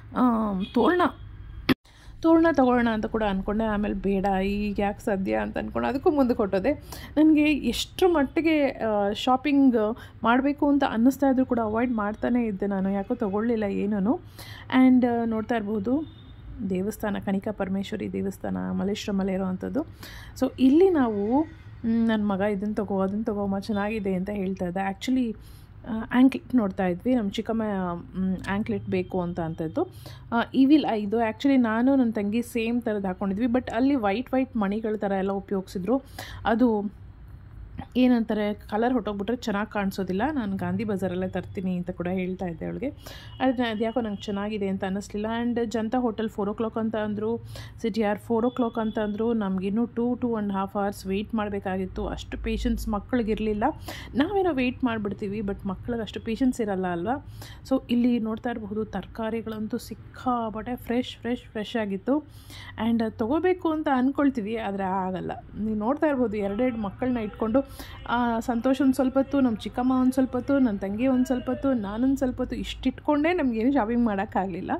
S2: ತೋರಣ ತೊಗೊಳ್ಳೋಣ ಅಂತ ಕೂಡ ಅಂದ್ಕೊಂಡೆ. ಆಮೇಲೆ ಬೇಡ, ಈಗ ಯಾಕೆ ಸದ್ಯ ಅಂತ ಅಂದ್ಕೊಂಡು ಅದಕ್ಕೂ ಮುಂದಕ್ಕೆ ಹೊಟ್ಟೋದೆ. ನನಗೆ ಎಷ್ಟರ ಮಟ್ಟಿಗೆ ಶಾಪಿಂಗ್ ಮಾಡಬೇಕು ಅಂತ ಅನ್ನಿಸ್ತಾ ಇದ್ರೂ ಕೂಡ ಅವಾಯ್ಡ್ ಮಾಡ್ತಾನೇ ಇದ್ದೆ ನಾನು, ಯಾಕೋ ತೊಗೊಳ್ಳಿಲ್ಲ ಏನೂ. ಆ್ಯಂಡ್ ನೋಡ್ತಾ ಇರ್ಬೋದು ದೇವಸ್ಥಾನ, ಕನಿಕಾ ಪರಮೇಶ್ವರಿ ದೇವಸ್ಥಾನ ಮಲ್ಲೇಶ್ವರಮಲ್ಲಿ ಇರೋವಂಥದ್ದು. ಸೊ ಇಲ್ಲಿ ನಾವು ನನ್ನ ಮಗ ಇದನ್ನು ತಗೋ ಚೆನ್ನಾಗಿದೆ ಅಂತ ಹೇಳ್ತಾ ಇದ್ದೆ. ಆ್ಯಕ್ಚುಲಿ ಆ್ಯಂಕ್ಲೆಟ್ ನೋಡ್ತಾ ಇದ್ವಿ, ನಮ್ಮ ಚಿಕ್ಕಮ್ಮ ಆ್ಯಂಕ್ಲೆಟ್ ಬೇಕು ಅಂತದ್ದು. ಇವಿಲ್ ಇದು ಆ್ಯಕ್ಚುಲಿ ನಾನು ನನ್ನ ತಂಗಿ ಸೇಮ್ ಥರದ್ದು ಹಾಕ್ಕೊಂಡಿದ್ವಿ. ಬಟ್ ಅಲ್ಲಿ ವೈಟ್ ಮಣಿಗಳ ಥರ ಎಲ್ಲ ಉಪಯೋಗಿಸಿದ್ರು. ಅದು ಏನಂತಾರೆ, ಕಲರ್ ಹೊಟ್ಟೋಗ್ಬಿಟ್ರೆ ಚೆನ್ನಾಗಿ ಕಾಣಿಸೋದಿಲ್ಲ. ನಾನು ಗಾಂಧಿ ಬಜಾರಲ್ಲೇ ತರ್ತೀನಿ ಅಂತ ಕೂಡ ಹೇಳ್ತಾ ಇದ್ದೆ ಅವಳಿಗೆ. ಅದು ಯಾಕೋ ನಂಗೆ ಚೆನ್ನಾಗಿದೆ ಅಂತ ಅನ್ನಿಸ್ಲಿಲ್ಲ. ಆ್ಯಂಡ್ ಜನತಾ ಹೋಟೆಲ್ 4 o'clock ಅಂತ ಅಂದರು, ಸಿಟಿಆರ್ 4 o'clock ಅಂತ ಅಂದರು. ನಮಗಿನ್ನೂ 2.5 hours ವೆಯ್ಟ್ ಮಾಡಬೇಕಾಗಿತ್ತು. ಅಷ್ಟು ಪೇಷನ್ಸ್ ಮಕ್ಕಳಿಗಿರಲಿಲ್ಲ. ನಾವೇನೋ ವೆಯ್ಟ್ ಮಾಡಿಬಿಡ್ತೀವಿ, ಬಟ್ ಮಕ್ಕಳಿಗೆ ಅಷ್ಟು ಪೇಷನ್ಸ್ ಇರಲ್ಲ ಅಲ್ವಾ. ಸೊ ಇಲ್ಲಿ ನೋಡ್ತಾ ಇರಬಹುದು, ತರಕಾರಿಗಳಂತೂ ಸಿಕ್ಕಾಪಟ್ಟೆ ಫ್ರೆಶ್ ಆಗಿತ್ತು. ಆ್ಯಂಡ್ ತೊಗೋಬೇಕು ಅಂತ ಅಂದ್ಕೊಳ್ತೀವಿ, ಆದರೆ ಆಗಲ್ಲ. ನೀವು ನೋಡ್ತಾ ಇರ್ಬೋದು, 2 ಮಕ್ಕಳನ್ನ ಇಟ್ಕೊಂಡು ಸಂತೋಷ ಒಂದು ಸ್ವಲ್ಪ ಹೊತ್ತು, ನಮ್ಮ ಚಿಕ್ಕಮ್ಮ ಒಂದು ಸ್ವಲ್ಪ ಹೊತ್ತು, ನನ್ನ ತಂಗಿ ಒಂದು ಸ್ವಲ್ಪ ಹೊತ್ತು, ನಾನೊಂದು ಸ್ವಲ್ಪ ಹೊತ್ತು, ಇಷ್ಟಿಟ್ಕೊಂಡೇ ನಮಗೇನು ಶಾಪಿಂಗ್ ಮಾಡೋಕ್ಕಾಗಲಿಲ್ಲ.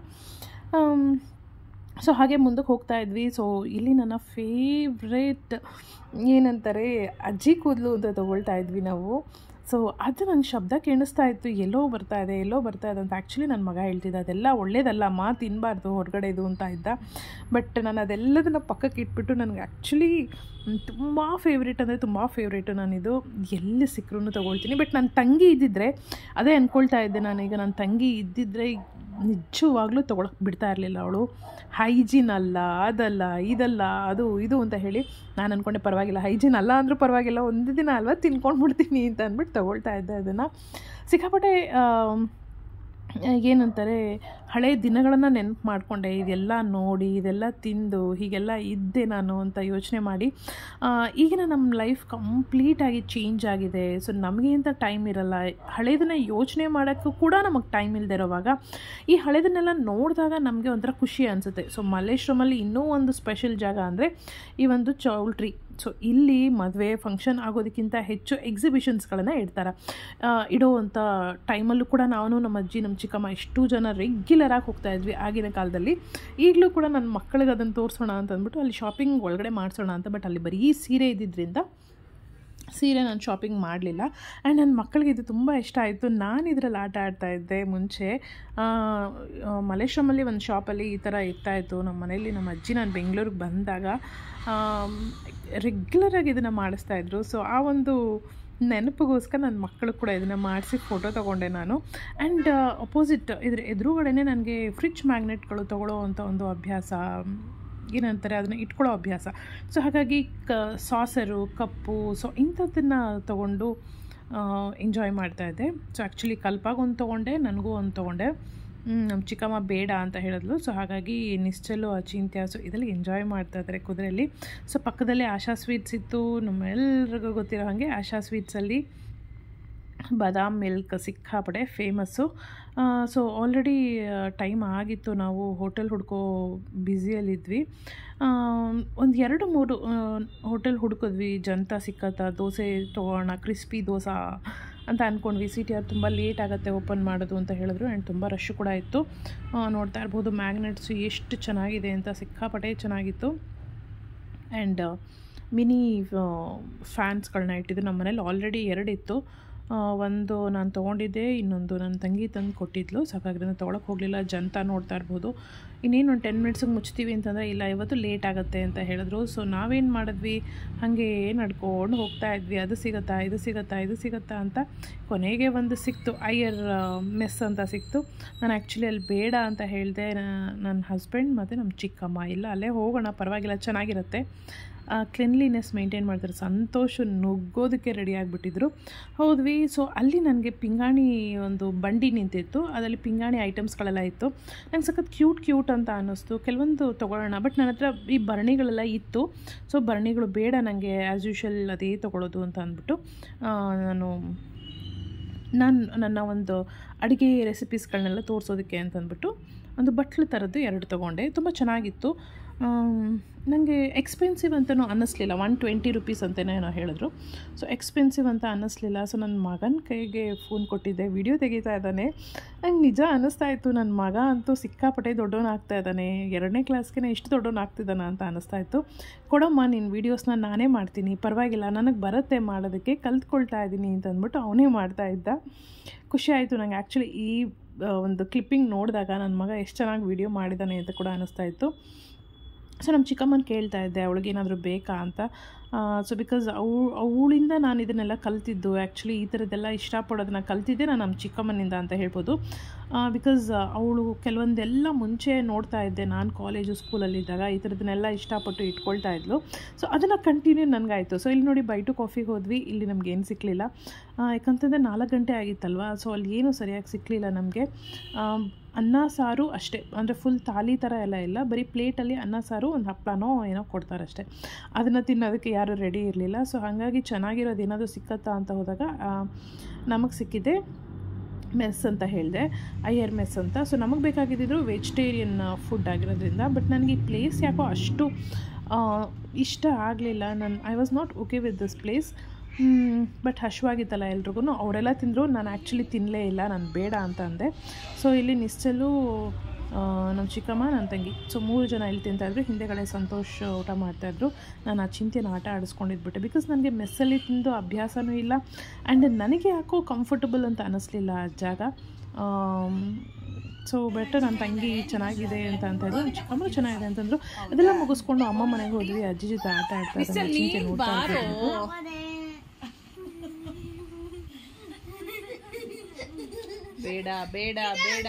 S2: ಸೊ ಹಾಗೆ ಮುಂದಕ್ಕೆ ಹೋಗ್ತಾ ಇದ್ವಿ. ಸೊ ಇಲ್ಲಿ ನನ್ನ ಫೇವ್ರೇಟ್ ಏನಂತಾರೆ, ಅಜ್ಜಿ ಕೂದಲು ಅಂತ ತೊಗೊಳ್ತಾ ಇದ್ವಿ ನಾವು. ಸೊ ಅದು ನನ್ನ ಶಬ್ದ ಕೇಳಿಸ್ತಾ ಇತ್ತು, ಎಲ್ಲೋ ಬರ್ತಾ ಇದೆ ಅಂತ. ಆ್ಯಕ್ಚುಲಿ ನನ್ನ ಮಗ ಹೇಳ್ತಿದ್ದ, ಅದೆಲ್ಲ ಒಳ್ಳೇದಲ್ಲ ಅಮ್ಮ, ತಿನ್ನಬಾರ್ದು ಹೊರಗಡೆದು ಅಂತ ಇದ್ದ. ಬಟ್ ನಾನು ಅದೆಲ್ಲದನ್ನ ಪಕ್ಕಕ್ಕೆ ಇಟ್ಬಿಟ್ಟು, ನನಗೆ ಆ್ಯಕ್ಚುಲಿ ತುಂಬ ಫೇವ್ರೇಟು ನಾನಿದು. ಎಲ್ಲಿ ಸಿಕ್ಕರೂ ತೊಗೊಳ್ತೀನಿ. ಬಟ್ ನನ್ನ ತಂಗಿ ಇದ್ದಿದ್ದರೆ, ಅದೇ ಅಂದ್ಕೊಳ್ತಾ ಇದ್ದೆ ನಾನೀಗ, ನನ್ನ ತಂಗಿ ಇದ್ದಿದ್ದರೆ ನಿಜವಾಗ್ಲೂ ತೊಗೊಳಕ್ಕೆ ಬಿಡ್ತಾ ಇರಲಿಲ್ಲ ಅವಳು. ಹೈಜೀನ್ ಅಲ್ಲ, ಅದಲ್ಲ, ಇದಲ್ಲ, ಅದು ಇದು ಅಂತ ಹೇಳಿ. ನಾನು ಅಂದ್ಕೊಂಡೆ ಪರವಾಗಿಲ್ಲ, ಹೈಜೀನ್ ಅಲ್ಲ ಅಂದರೂ ಪರವಾಗಿಲ್ಲ, ಒಂದು ದಿನ ಅಲ್ವಾ ತಿನ್ಕೊಂಡ್ಬಿಡ್ತೀನಿ ಅಂತ ಅಂದ್ಬಿಟ್ಟು ತೊಗೊಳ್ತಾ ಇದ್ದೆ ಅದನ್ನು. ಸಿಕ್ಕಾಪಟ್ಟೆ ಏನಂತಾರೆ, ಹಳೆ ದಿನಗಳನ್ನು ನೆನಪು ಮಾಡಿಕೊಂಡೆ. ಇದೆಲ್ಲ ನೋಡಿ, ಇದೆಲ್ಲ ತಿಂದು, ಹೀಗೆಲ್ಲ ಇದ್ದೆ ನಾನು ಅಂತ ಯೋಚನೆ ಮಾಡಿ. ಈಗಿನ ನಮ್ಮ ಲೈಫ್ ಕಂಪ್ಲೀಟಾಗಿ ಚೇಂಜ್ ಆಗಿದೆ. ಸೊ ನಮಗೆ ಅಂತ ಟೈಮ್ ಇರಲ್ಲ. ಹಳೇದನ್ನು ಯೋಚನೆ ಮಾಡೋಕ್ಕೂ ಕೂಡ ನಮಗೆ ಟೈಮ್ ಇಲ್ಲದೆ ಇರೋವಾಗ ಈ ಹಳೇದನ್ನೆಲ್ಲ ನೋಡಿದಾಗ ನಮಗೆ ಒಂಥರ ಖುಷಿ ಅನಿಸುತ್ತೆ. ಸೊ ಮಲ್ಲೇಶ್ವರಮಲ್ಲಿ ಇನ್ನೂ ಒಂದು ಸ್ಪೆಷಲ್ ಜಾಗ ಅಂದರೆ ಈ ಒಂದು ಚೌಲ್ಟ್ರಿ. ಸೊ ಇಲ್ಲಿ ಮದುವೆ ಫಂಕ್ಷನ್ ಆಗೋದಕ್ಕಿಂತ ಹೆಚ್ಚು ಎಕ್ಸಿಬಿಷನ್ಸ್ಗಳನ್ನು ಇಡೋವಂಥ ಟೈಮಲ್ಲೂ ಕೂಡ ನಾನು, ನಮ್ಮ ಅಜ್ಜಿ, ನಮ್ಮ ಚಿಕ್ಕಮ್ಮ ಎಷ್ಟು ಜನ ರೆಗ್ಯುಲರಾಗಿ ಹೋಗ್ತಾಯಿದ್ವಿ ಆಗಿನ ಕಾಲದಲ್ಲಿ. ಈಗಲೂ ಕೂಡ ನನ್ನ ಮಕ್ಕಳಿಗೆ ಅದನ್ನು ತೋರಿಸೋಣ ಅಂತ ಅಂದ್ಬಿಟ್ಟು ಅಲ್ಲಿ ಶಾಪಿಂಗ್ ಒಳಗಡೆ ಮಾಡಿಸೋಣ ಅಂತ. ಬಟ್ ಅಲ್ಲಿ ಬರೀ ಸೀರೆ ಇದ್ದಿದ್ದರಿಂದ ಸೀರೆ ನಾನು ಶಾಪಿಂಗ್ ಮಾಡಲಿಲ್ಲ. ಆ್ಯಂಡ್ ನನ್ನ ಮಕ್ಕಳಿಗೆ ಇದು ತುಂಬ ಇಷ್ಟ ಆಯಿತು. ನಾನು ಇದರಲ್ಲಿ ಆಟ ಆಡ್ತಾಯಿದ್ದೆ ಮುಂಚೆ. ಮಲ್ಲೇಶ್ವರಮಲ್ಲಿ ಒಂದು ಶಾಪಲ್ಲಿ ಈ ಥರ ಇರ್ತಾಯಿತ್ತು. ನಮ್ಮ ಮನೇಲಿ ನಮ್ಮ ಅಜ್ಜಿ ನಾನು ಬೆಂಗಳೂರಿಗೆ ಬಂದಾಗ ರೆಗ್ಯುಲರಾಗಿ ಇದನ್ನು ಮಾಡಿಸ್ತಾಯಿದ್ರು. ಸೊ ಆ ಒಂದು ನೆನಪಿಗೋಸ್ಕರ ನನ್ನ ಮಕ್ಕಳು ಕೂಡ ಇದನ್ನು ಮಾಡಿಸಿ ಫೋಟೋ ತೊಗೊಂಡೆ ನಾನು. ಆ್ಯಂಡ್ ಅಪೋಸಿಟ್ ಇದ್ರ ಎದುರುಗಡೆನೇ ನನಗೆ ಫ್ರಿಡ್ಜ್ ಮ್ಯಾಗ್ನೆಟ್ಗಳು ತೊಗೊಳ್ಳೋ ಅಂಥ ಒಂದು ಅಭ್ಯಾಸ, ಏನಂತಾರೆ ಅದನ್ನು ಇಟ್ಕೊಳ್ಳೋ ಅಭ್ಯಾಸ. ಸೊ ಹಾಗಾಗಿ ಸಾಸರು, ಕಪ್ಪು, ಸೊ ಇಂಥದ್ದನ್ನು ತೊಗೊಂಡು ಎಂಜಾಯ್ ಮಾಡ್ತಾಯಿದ್ದೆ. ಸೊ ಆ್ಯಕ್ಚುಲಿ ಕಲ್ಪಾಗೊಂದು ತೊಗೊಂಡೆ, ನನಗೂ ಒಂದು ತೊಗೊಂಡೆ. ನಮ್ಮ ಚಿಕ್ಕಮ್ಮ ಬೇಡ ಅಂತ ಹೇಳಿದ್ಲು. ಸೊ ಹಾಗಾಗಿ ನಿಶ್ಚಲು, ಅಚಿಂತ್ಯ, ಸೊ ಇದರಲ್ಲಿ ಎಂಜಾಯ್ ಮಾಡ್ತಾಯಿದ್ದಾರೆ ಕುದುರೆಯಲ್ಲಿ. ಸೊ ಪಕ್ಕದಲ್ಲೇ ಆಶಾ ಸ್ವೀಟ್ಸ್ ಇತ್ತು. ನಮ್ಮೆಲ್ಲರಿಗೂ ಗೊತ್ತಿರೋ ಹಾಗೆ ಆಶಾ ಸ್ವೀಟ್ಸಲ್ಲಿ ಬಾದಾಮ್ ಮಿಲ್ಕ್ ಸಿಕ್ಕಾಪಡೆ ಫೇಮಸ್ಸು. ಸೊ ಆಲ್ರೆಡಿ ಟೈಮ್ ಆಗಿತ್ತು, ನಾವು ಹೋಟೆಲ್ ಹುಡ್ಕೋ ಬ್ಯುಸಿಯಲ್ಲಿದ್ವಿ. ಒಂದು 2-3 ಹೋಟೆಲ್ ಹುಡ್ಕಿದ್ವಿ. ಜನತಾ ಸಿಕ್ಕತ್ತಾ, ದೋಸೆ ತೊಗೋಣ, ಕ್ರಿಸ್ಪಿ ದೋಸೆ ಅಂತ ಅಂದ್ಕೊಂಡ್ವಿ. CTR ತುಂಬ ಲೇಟ್ ಆಗುತ್ತೆ ಓಪನ್ ಮಾಡೋದು ಅಂತ ಹೇಳಿದ್ರು. ಆ್ಯಂಡ್ ತುಂಬ ರಶ್ ಕೂಡ ಇತ್ತು. ನೋಡ್ತಾ ಇರ್ಬೋದು ಮ್ಯಾಗ್ನೆಟ್ಸು ಎಷ್ಟು ಚೆನ್ನಾಗಿದೆ ಅಂತ, ಸಿಕ್ಕಾಪಟ್ಟೆ ಚೆನ್ನಾಗಿತ್ತು. ಆ್ಯಂಡ್ ಮಿನಿ ಫ್ಯಾನ್ಸ್ಗಳನ್ನ ಇಟ್ಟಿದ್ದು. ನಮ್ಮ ಮನೇಲಿ ಆಲ್ರೆಡಿ 2 ಇತ್ತು. ಒಂದು ನಾನು ತೊಗೊಂಡಿದ್ದೆ, ಇನ್ನೊಂದು ನನ್ನ ತಂಗಿ ತಂದು ಕೊಟ್ಟಿದ್ಲು. ಸಾಕಾಗ್ರಿಂದ ತೊಗೊಳಕ್ಕೆ ಹೋಗಲಿಲ್ಲ. ಜನತಾ ನೋಡ್ತಾ ಇರ್ಬೋದು. ಇನ್ನೇನು ಒಂದು 10 ಮಿನಿಟ್ಸಿಗೆ ಮುಚ್ತೀವಿ ಅಂತಂದರೆ, ಇಲ್ಲ ಇವತ್ತು ಲೇಟ್ ಆಗುತ್ತೆ ಅಂತ ಹೇಳಿದ್ರು. ಸೊ ನಾವೇನು ಮಾಡಿದ್ವಿ, ಹಾಗೆ ನಡ್ಕೊಂಡು ಹೋಗ್ತಾ ಇದ್ವಿ. ಅದು ಸಿಗುತ್ತಾ, ಇದು ಸಿಗುತ್ತಾ, ಇದು ಸಿಗುತ್ತಾ ಅಂತ. ಕೊನೆಗೆ ಒಂದು ಸಿಕ್ತು, ಅಯ್ಯರ್ ಮೆಸ್ ಅಂತ ಸಿಕ್ತು. ನಾನು ಆ್ಯಕ್ಚುಲಿ ಅಲ್ಲಿ ಬೇಡ ಅಂತ ಹೇಳಿದೆ. ನನ್ನ ಹಸ್ಬೆಂಡ್ ಮತ್ತು ನಮ್ಮ ಚಿಕ್ಕಮ್ಮ, ಇಲ್ಲ ಅಲ್ಲೇ ಹೋಗೋಣ, ಪರವಾಗಿಲ್ಲ, ಚೆನ್ನಾಗಿರುತ್ತೆ, ಕ್ಲೀನ್ಲಿನೆಸ್ ಮೇಂಟೈನ್ ಮಾಡ್ತಾರೆ. ಸಂತೋಷ ನುಗ್ಗೋದಕ್ಕೆ ರೆಡಿ ಆಗಿಬಿಟ್ಟಿದ್ರು. ಹೋದ್ವಿ. ಸೊ ಅಲ್ಲಿ ನನಗೆ ಪಿಂಗಾಣಿ ಒಂದು ಬಂಡಿ ನಿಂತಿತ್ತು. ಅದರಲ್ಲಿ ಪಿಂಗಾಣಿ ಐಟಮ್ಸ್ಗಳೆಲ್ಲ ಇತ್ತು. ನಂಗೆ ಸಖತ್ ಕ್ಯೂಟ್ ಅಂತ ಅನ್ನಿಸ್ತು. ಕೆಲವೊಂದು ತೊಗೊಳ್ಳೋಣ, ಬಟ್ ನನ್ನ ಹತ್ರ ಈ ಭರಣಿಗಳೆಲ್ಲ ಇತ್ತು. ಸೊ ಭರಣಿಗಳು ಬೇಡ ನನಗೆ, ಆ್ಯಸ್ ಯೂಶುವಲ್ ಅದೇ ತೊಗೊಳ್ಳೋದು ಅಂತ ಅಂದ್ಬಿಟ್ಟು ನಾನು ನನ್ನ ಒಂದು ಅಡುಗೆ ರೆಸಿಪೀಸ್ಗಳನ್ನೆಲ್ಲ ತೋರಿಸೋದಕ್ಕೆ ಅಂತಂದ್ಬಿಟ್ಟು ಒಂದು ಬಟ್ಲು ಥರದ್ದು 2 ತೊಗೊಂಡೆ. ತುಂಬ ಚೆನ್ನಾಗಿತ್ತು. ನನಗೆ ಎಕ್ಸ್ಪೆನ್ಸಿವ್ ಅಂತಲೂ ಅನ್ನಿಸ್ಲಿಲ್ಲ. 120 ರೂಪೀಸ್ ಅಂತಲೇ ಏನೋ ಹೇಳಿದ್ರು. ಸೊ ಎಕ್ಸ್ಪೆನ್ಸಿವ್ ಅಂತ ಅನ್ನಿಸ್ಲಿಲ್ಲ. ಸೊ ನನ್ನ ಮಗನ ಕೈಗೆ ಫೋನ್ ಕೊಟ್ಟಿದ್ದೆ, ವಿಡಿಯೋ ತೆಗಿತಾ ಇದ್ದಾನೆ. ನಂಗೆ ನಿಜ ಅನ್ನಿಸ್ತಾ ಇತ್ತು, ನನ್ನ ಮಗ ಅಂತೂ ಸಿಕ್ಕಾಪಟ್ಟೆ ದೊಡ್ಡವನಾಗ್ತಾ ಇದ್ದಾನೆ, 2ನೇ ಕ್ಲಾಸ್ಗೆ ಇಷ್ಟು ದೊಡ್ಡವನಾಗ್ತಿದ್ದಾನ ಅಂತ ಅನ್ನಿಸ್ತಾ ಇತ್ತು. ಕೊಡಮ್ಮ ನಿನ್ನ ವೀಡಿಯೋಸ್ನ ನಾನೇ ಮಾಡ್ತೀನಿ, ಪರವಾಗಿಲ್ಲ, ನನಗೆ ಬರುತ್ತೆ ಮಾಡೋದಕ್ಕೆ, ಕಲ್ತ್ಕೊಳ್ತಾ ಇದ್ದೀನಿ ಅಂತ ಅಂದ್ಬಿಟ್ಟು ಅವನೇ ಮಾಡ್ತಾ ಇದ್ದ. ಖುಷಿ ಆಯಿತು ನನಗೆ. ಆ್ಯಕ್ಚುಲಿ ಈ ಒಂದು ಕ್ಲಿಪ್ಪಿಂಗ್ ನೋಡಿದಾಗ ನನ್ನ ಮಗ ಎಷ್ಟು ಚೆನ್ನಾಗಿ ವೀಡಿಯೋ ಮಾಡಿದ್ದಾನೆ ಅಂತ ಕೂಡ ಅನ್ನಿಸ್ತಾ ಇತ್ತು. ಸೊ ನಮ್ಮ ಚಿಕ್ಕಮ್ಮನ ಕೇಳ್ತಾ ಇದ್ದೆ, ಅವಳಿಗೇನಾದರೂ ಬೇಕಾ ಅಂತ. ಸೊ ಬಿಕಾಸ್ ಅವಳಿಂದ ನಾನು ಇದನ್ನೆಲ್ಲ ಕಲ್ತಿದ್ದು. ಆ್ಯಕ್ಚುಲಿ ಈ ಥರದ್ದೆಲ್ಲ ಇಷ್ಟಪಡೋದನ್ನ ಕಲ್ತಿದ್ದೆ ನಾನು ನಮ್ಮ ಚಿಕ್ಕಮ್ಮನಿಂದ ಅಂತ ಹೇಳ್ಬೋದು. ಬಿಕಾಸ್ ಅವಳು ಕೆಲವೊಂದೆಲ್ಲ ಮುಂಚೆ ನೋಡ್ತಾ ಇದ್ದೆ, ನಾನು ಕಾಲೇಜು ಸ್ಕೂಲಲ್ಲಿದ್ದಾಗ ಈ ಥರದನ್ನೆಲ್ಲ ಇಷ್ಟಪಟ್ಟು ಇಟ್ಕೊಳ್ತಾ ಇದ್ಲು. ಸೊ ಅದನ್ನು ಕಂಟಿನ್ಯೂ ನನಗಾಯಿತು. ಸೊ ಇಲ್ಲಿ ನೋಡಿ, ಬೈಟು ಕಾಫಿಗೆ ಹೋದ್ವಿ. ಇಲ್ಲಿ ನಮಗೇನು ಸಿಕ್ಕಲಿಲ್ಲ, ಯಾಕಂತಂದರೆ 4 ಗಂಟೆ ಆಗಿತ್ತಲ್ವ. ಸೊ ಅಲ್ಲಿ ಏನೂ ಸರಿಯಾಗಿ ಸಿಕ್ಕಲಿಲ್ಲ ನಮಗೆ. ಅನ್ನ ಸಾರು ಅಷ್ಟೇ, ಅಂದರೆ ಫುಲ್ ಥಾಲಿ ಥರ ಎಲ್ಲ ಇಲ್ಲ, ಬರೀ ಪ್ಲೇಟಲ್ಲಿ ಅನ್ನ ಸಾರು, ಒಂದು ಹಪ್ಪಳನೋ ಏನೋ ಕೊಡ್ತಾರಷ್ಟೇ. ಅದನ್ನು ತಿನ್ನೋದಕ್ಕೆ ಯಾರೂ ರೆಡಿ ಇರಲಿಲ್ಲ. ಸೊ ಹಾಗಾಗಿ ಚೆನ್ನಾಗಿರೋದು ಏನಾದರೂ ಸಿಕ್ಕತ್ತಾ ಅಂತ ಹೋದಾಗ ನಮಗೆ ಸಿಕ್ಕಿದೆ ಮೆಸ್ ಅಂತ ಹೇಳಿದೆ, ಅಯ್ಯರ್ ಮೆಸ್ ಅಂತ. ಸೊ ನಮಗೆ ಬೇಕಾಗಿದ್ದಿದ್ರು ವೆಜಿಟೇರಿಯನ್ ಫುಡ್ ಆಗಿರೋದ್ರಿಂದ. ಬಟ್ ನನಗೆ ಈ ಪ್ಲೇಸ್ ಯಾಕೋ ಅಷ್ಟು ಇಷ್ಟ ಆಗಲಿಲ್ಲ. I was not okay with this place. But ಹಶ್ವಾಗಿತ್ತಲ್ಲ ಎಲ್ರಿಗೂ, ಅವರೆಲ್ಲ ತಿಂದರು, ನಾನು ಆ್ಯಕ್ಚುಲಿ ತಿನ್ನಲೇ ಇಲ್ಲ, ನಾನು ಬೇಡ ಅಂತ ಅಂದೆ. ಸೊ ಇಲ್ಲಿ ನಿಶ್ಚಲು, ನಮ್ಮ ಚಿಕ್ಕಮ್ಮ, ನನ್ನ ತಂಗಿ, ಸೊ 3 ಜನ ಇಲ್ಲಿ ತಿಂತಾಯಿದ್ರು. ಹಿಂದೆಗಡೆ ಸಂತೋಷ್ ಊಟ ಮಾಡ್ತಾಯಿದ್ರು. ನಾನು ಆ ಚಿಂತೆನ ಆಟ ಆಡಿಸ್ಕೊಂಡಿದ್ಬಿಟ್ಟೆ. ಬಿಕಾಸ್ ನನಗೆ ಮೆಸ್ಸಲ್ಲಿ ತಿಂದು ಅಭ್ಯಾಸವೂ ಇಲ್ಲ. ಆ್ಯಂಡ್ ನನಗೆ ಯಾಕೋ ಕಂಫರ್ಟಬಲ್ ಅಂತ ಅನ್ನಿಸ್ಲಿಲ್ಲ ಆ ಜಾಗ. ಸೊ ಬೆಟರ್ ನನ್ನ ತಂಗಿ ಚೆನ್ನಾಗಿದೆ ಅಂತ ಅಂತಾಯಿದ್ರು, ನನ್ನ ಚಿಕ್ಕಮ್ಮ ಚೆನ್ನಾಗಿದೆ ಅಂತಂದರು. ಅದೆಲ್ಲ ಮುಗಿಸ್ಕೊಂಡು ಅಮ್ಮ ಮನೆಗೆ ಹೋದ್ವಿ. ಅಜ್ಜಿ ಜೊತೆ ಆಟ ಆಡ್ತಾ ಇದ್ದಾರೆ, ಚಿಂತೆ ನೋಡ್ತಾ ಇದ್ರು.
S1: ಬೇಡ ಬೇಡ ಬೇಡ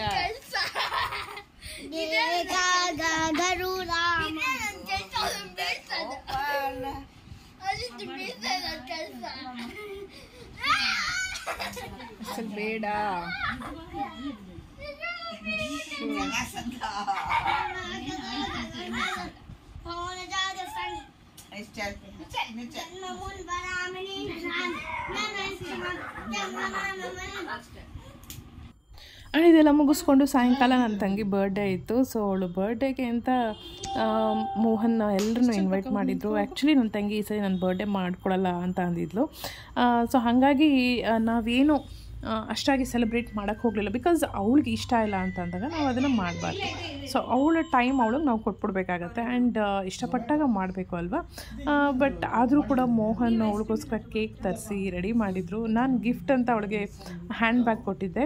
S1: ಬೇಡ.
S2: ಆ್ಯಂಡ್ ಇದೆಲ್ಲ ಮುಗಿಸ್ಕೊಂಡು ಸಾಯಂಕಾಲ ನನ್ನ ತಂಗಿ ಬರ್ಡೇ ಇತ್ತು. ಸೊ ಅವಳು ಬರ್ಡೇಗೆ ಅಂತ ಮೋಹನ್ ಎಲ್ಲರನ್ನೂ ಇನ್ವೈಟ್ ಮಾಡಿದ್ರು. ಆ್ಯಕ್ಚುಲಿ ನನ್ನ ತಂಗಿ ಈ ಸರಿ ನನ್ನ ಬರ್ಡೇ ಮಾಡ್ಕೊಡಲ್ಲ ಅಂತ ಅಂದಿದ್ಲು. ಸೊ ಹಾಗಾಗಿ ನಾವೇನು ಅಷ್ಟಾಗಿ ಸೆಲೆಬ್ರೇಟ್ ಮಾಡೋಕ್ಕೆ ಹೋಗಲಿಲ್ಲ. ಬಿಕಾಸ್ ಅವಳಿಗೆ ಇಷ್ಟ ಇಲ್ಲ ಅಂತ ಅಂದಾಗ ನಾವು ಅದನ್ನು ಮಾಡಬಾರ್ದು. ಸೊ ಅವಳ ಟೈಮ್ ಅವಳಿಗೆ ನಾವು ಕೊಟ್ಬಿಡ್ಬೇಕಾಗತ್ತೆ. ಆ್ಯಂಡ್ ಇಷ್ಟಪಟ್ಟಾಗ ಮಾಡಬೇಕು ಅಲ್ವಾ. ಬಟ್ ಆದರೂ ಕೂಡ ಮೋಹನ್ ಅವಳಿಗೋಸ್ಕರ ಕೇಕ್ ತರಿಸಿ ರೆಡಿ ಮಾಡಿದರು. ನಾನು ಗಿಫ್ಟ್ ಅಂತ ಅವಳಿಗೆ ಹ್ಯಾಂಡ್ ಬ್ಯಾಗ್ ಕೊಟ್ಟಿದ್ದೆ.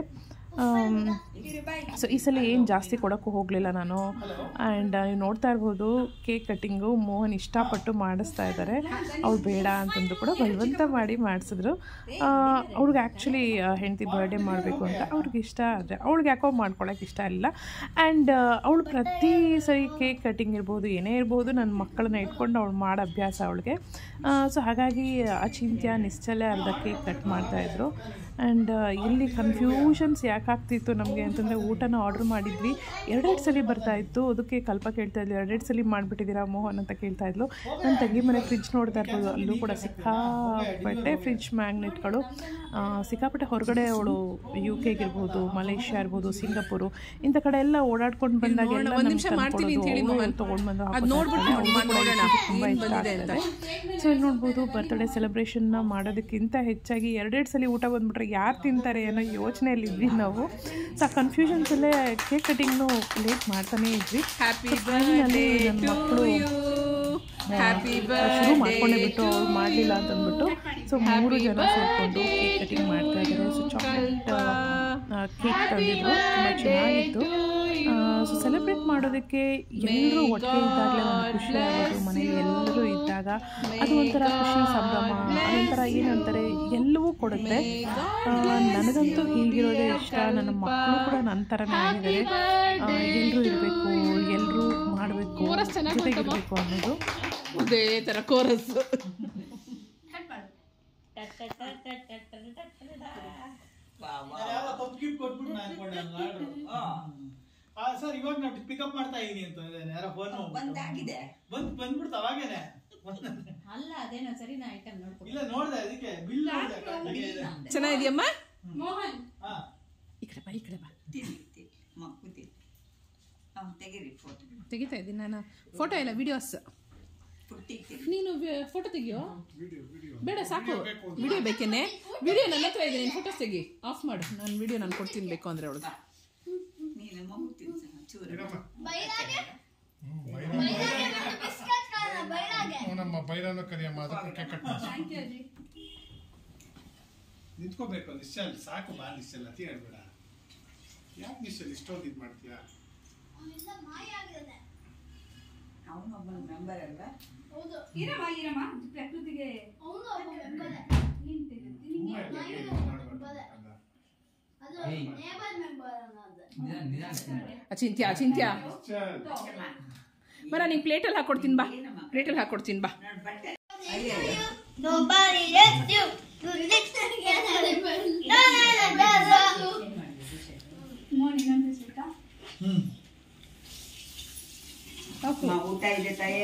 S2: ಸೊ ಈ ಸಲ ಏನು ಜಾಸ್ತಿ ಕೊಡೋಕ್ಕೂ ಹೋಗಲಿಲ್ಲ ನಾನು. ಆ್ಯಂಡ್ ನೀವು ನೋಡ್ತಾ ಇರ್ಬೋದು, ಕೇಕ್ ಕಟ್ಟಿಂಗು ಮೋಹನ್ ಇಷ್ಟಪಟ್ಟು ಮಾಡಿಸ್ತಾ ಇದ್ದಾರೆ. ಅವ್ಳು ಬೇಡ ಅಂತಂದು ಕೂಡ ಬಲವಂತ ಮಾಡಿ ಮಾಡಿಸಿದ್ರು. ಅವ್ಳಿಗೆ ಆ್ಯಕ್ಚುಲಿ ಹೆಂಡತಿ ಬರ್ಡೇ ಮಾಡಬೇಕು ಅಂತ ಅವ್ರಿಗೆ ಇಷ್ಟ, ಆದರೆ ಅವ್ಳಿಗೆ ಯಾಕೋ ಮಾಡ್ಕೊಳಕ್ಕೆ ಇಷ್ಟ ಇಲ್ಲ. ಆ್ಯಂಡ್ ಅವಳು ಪ್ರತಿ ಸರಿ ಕೇಕ್ ಕಟ್ಟಿಂಗ್ ಇರ್ಬೋದು, ಏನೇ ಇರ್ಬೋದು, ನನ್ನ ಮಕ್ಕಳನ್ನ ಇಟ್ಕೊಂಡು ಅವಳು ಮಾಡೋ ಅಭ್ಯಾಸ ಅವಳಿಗೆ. ಸೊ ಹಾಗಾಗಿ ಅಚಿಂತ್ಯ ನಿಶ್ಚಲೆ ಅರ್ಧ ಕೇಕ್ ಕಟ್ ಮಾಡ್ತಾಯಿದ್ರು. ಆ್ಯಂಡ್ ಇಲ್ಲಿ ಕನ್ಫ್ಯೂಷನ್ಸ್ ಯಾಕಾಗ್ತಿತ್ತು ನಮಗೆ ಅಂತಂದರೆ ಊಟನ ಆರ್ಡ್ರ್ ಮಾಡಿದ್ವಿ, 2 ಸಲ ಬರ್ತಾಯಿತ್ತು. ಅದಕ್ಕೆ ಕಲ್ಪ ಕೇಳ್ತಾ ಇದ್ಲು, 2 ಸಲ ಮಾಡಿಬಿಟ್ಟಿದ್ದೀರಾ ಮೋಹನ್ ಅಂತ ಕೇಳ್ತಾ ಇದ್ಲು. ನನ್ನ ತಂಗಿ ಮನೆ ಫ್ರಿಡ್ಜ್ ನೋಡ್ತಾ ಇರ್ಬೋದು, ಅಲ್ಲೂ ಕೂಡ ಸಿಕ್ಕಾಪಟ್ಟೆ ಫ್ರಿಡ್ಜ್ ಮ್ಯಾಗ್ನೆಟ್ಗಳು. ಸಿಕ್ಕಾಪಟ್ಟೆ ಹೊರಗಡೆ ಅವಳು UK ಇರ್ಬೋದು, ಮಲೇಷ್ಯಾ ಇರ್ಬೋದು, ಸಿಂಗಾಪುರು ಇಂಥ ಕಡೆ ಎಲ್ಲ ಓಡಾಡ್ಕೊಂಡು ಬಂದಾಗೆಲ್ಲ ತೊಗೊಂಡು ಬಂದು ತುಂಬ ಇಷ್ಟ ಆಗ್ತದೆ. ಸೊ ಇಲ್ಲಿ ನೋಡ್ಬೋದು ಬರ್ತ್ಡೇ ಸೆಲೆಬ್ರೇಷನ್ನ ಮಾಡೋದಕ್ಕಿಂತ ಹೆಚ್ಚಾಗಿ 2 ಸಲ ಊಟ ಬಂದ್ಬಿಟ್ರೆ ಯಾರು ತಿಂತಾರೆ ಅನ್ನೋ ಯೋಚನೆಯಲ್ಲಿ ಇದ್ವಿ ನಾವು. ಸೊ ಆ ಕನ್ಫ್ಯೂಷನ್ಸಲ್ಲೇ ಕೇಕ್ ಕಟಿಂಗ್ನು ಲೇಟ್ ಮಾಡ್ತಾನೇ ಇದ್ವಿ. ನನ್ನ ಮಕ್ಕಳು ಶುರು ಮಾಡ್ಕೊಂಡೇ ಬಿಟ್ಟು ಅವ್ರು ಮಾಡಲಿಲ್ಲ ಅಂತಂದ್ಬಿಟ್ಟು ಸೊ 3 ಜನ ಸೇರಿಕೊಂಡು ಕೇಕ್ ಕಟಿಂಗ್ ಮಾಡ್ತಾ ಇದ್ದಾರೆ. ಸೊ ಚಾಕ್ಲೇಟ್ ಕೇಕ್ ತಂದಿದ್ರು, ತುಂಬ ಚೆನ್ನಾಗಿತ್ತು. ಸೊ ಸೆಲೆಬ್ರೇಟ್ ಮಾಡೋದಕ್ಕೆ ಎಲ್ಲರೂ ಒಟ್ಟಿಗೆ ಇದ್ದಾಗಲೇ ಒಂದು ಖುಷಿ ಆಗೋದು. ಮನೇಲಿ ಎಲ್ಲರೂ ಇದ್ದಾಗ ಅದು ಒಂಥರ ಖುಷಿ, ಸಂಭ್ರಮ, ಅದೊಂಥರ ಏನಂತಾರೆ ಎಲ್ಲವೂ ಕೊಡುತ್ತೆ. ನನಗಂತೂ ಹೀಗಿರೋದೇ ಇಷ್ಟ. ನನ್ನ ಮಕ್ಕಳು ಕೂಡ ನನ್ನ ಥರನೇ ಆಗಿದ್ದಾರೆ. ಎಲ್ಲರೂ ಇರಬೇಕು, ಎಲ್ಲರೂ ಮಾಡಬೇಕು, ಜೊತೆಗಿರಬೇಕು ಅನ್ನೋದು
S3: ಅದೇ ಥರ ಕೋರಸ್.
S4: ಸರ್ ಇವಾಗ ನಾವು ಪಿಕಪ್ ಮಾಡ್ತಾ ಇದೀನಿ ಅಂತ ಯಾರೋ ಫೋನ್ ಬಂದಾಗಿದೆ ಬಂದ್ಬಿಡ್ತು ಅವಾಗೇನೆ.
S1: ಅಲ್ಲ ಅದೇನೋ ಸರಿನಾ ಐಟಮ್ ನೋಡ್ಕೊಂಡು
S4: ಇಲ್ಲ ನೋಡ್ದೆ, ಅದಕ್ಕೆ ಬಿಲ್ ನೋಡ್ದೆ.
S3: ಚೆನ್ನಾಗಿದೆಯಮ್ಮ
S1: ಮೋಹನ್.
S3: ಈ ಕಡೆ ಬಾ, ಈ ಕಡೆ ಬಾ.
S2: ತೆಗಿತಾ ಇದ್ದೀನಿ ನಾನು ಫೋಟೋ ಎಲ್ಲ, ವಿಡಿಯೋಸ್.
S3: ನೀನು ಫೋಟೋ ತೆಗಿಯೋ ಬೇಡ, ಸಾಕು. ವಿಡಿಯೋ ಬೇಕೇನೆ? ವಿಡಿಯೋ ನನ್ನ ಹತ್ರ ಇದೆ, ನೀನು ಫೋಟೋಸ್ ತೆಗಿ. ಆಫ್ ಮಾಡು, ನಾನು ವಿಡಿಯೋ ನಾನು ಕೊಡ್ತೀನಿ ಬೇಕು ಅಂದರೆ ಅವಳಿಗೆ.
S5: ನಮ್ಮ ಬೈರಾನು ಕರಿಯಮ್ಮ, ಅದಕ್ಕೆ ಕೇಕ್ ಕಟ್ ಮಾಡಿ
S4: ನಿಂತ್ಕೋಬೇಕು. ನಿಶ್ಚಲ್ ಸಾಕು ಬಾ, ನಿಶ್ಚಲ್ ಅತಿ ಹೇಳ್ಬೇಡ. ಯಾಕೆ ನಿಶ್ಚಲ್ ಇಷ್ಟೊಂದು ಇದು ಮಾಡ್ತೀಯಾ?
S6: ಅವನೊಬ್ಬ ಮೆಂಬರ್ ಅಲ್ಲ.
S7: ಹೌದು, ಇರಮ್ಮ ಪ್ರಕೃತಿಗೆ ಅವನು ಒಬ್ಬ ಮೆಂಬರ್. ಅದು ನೇಬರ್ ಮೆಂಬರ್ ಅನ್ನೋದು.
S3: ಚಿಂತ್ಯಾ ಬರ, ನೀನು ಪ್ಲೇಟಲ್ಲಿ ಹಾಕೊಡ್ತೀನಿ ಬಾ, ಪ್ಲೇಟಲ್ಲಿ ಹಾಕೊಡ್ತೀನಿ ಬಾ.
S7: Nobody left you to live together. No, morning on this week.
S6: ಊಟ ಇದೆ ತಾಯೇ.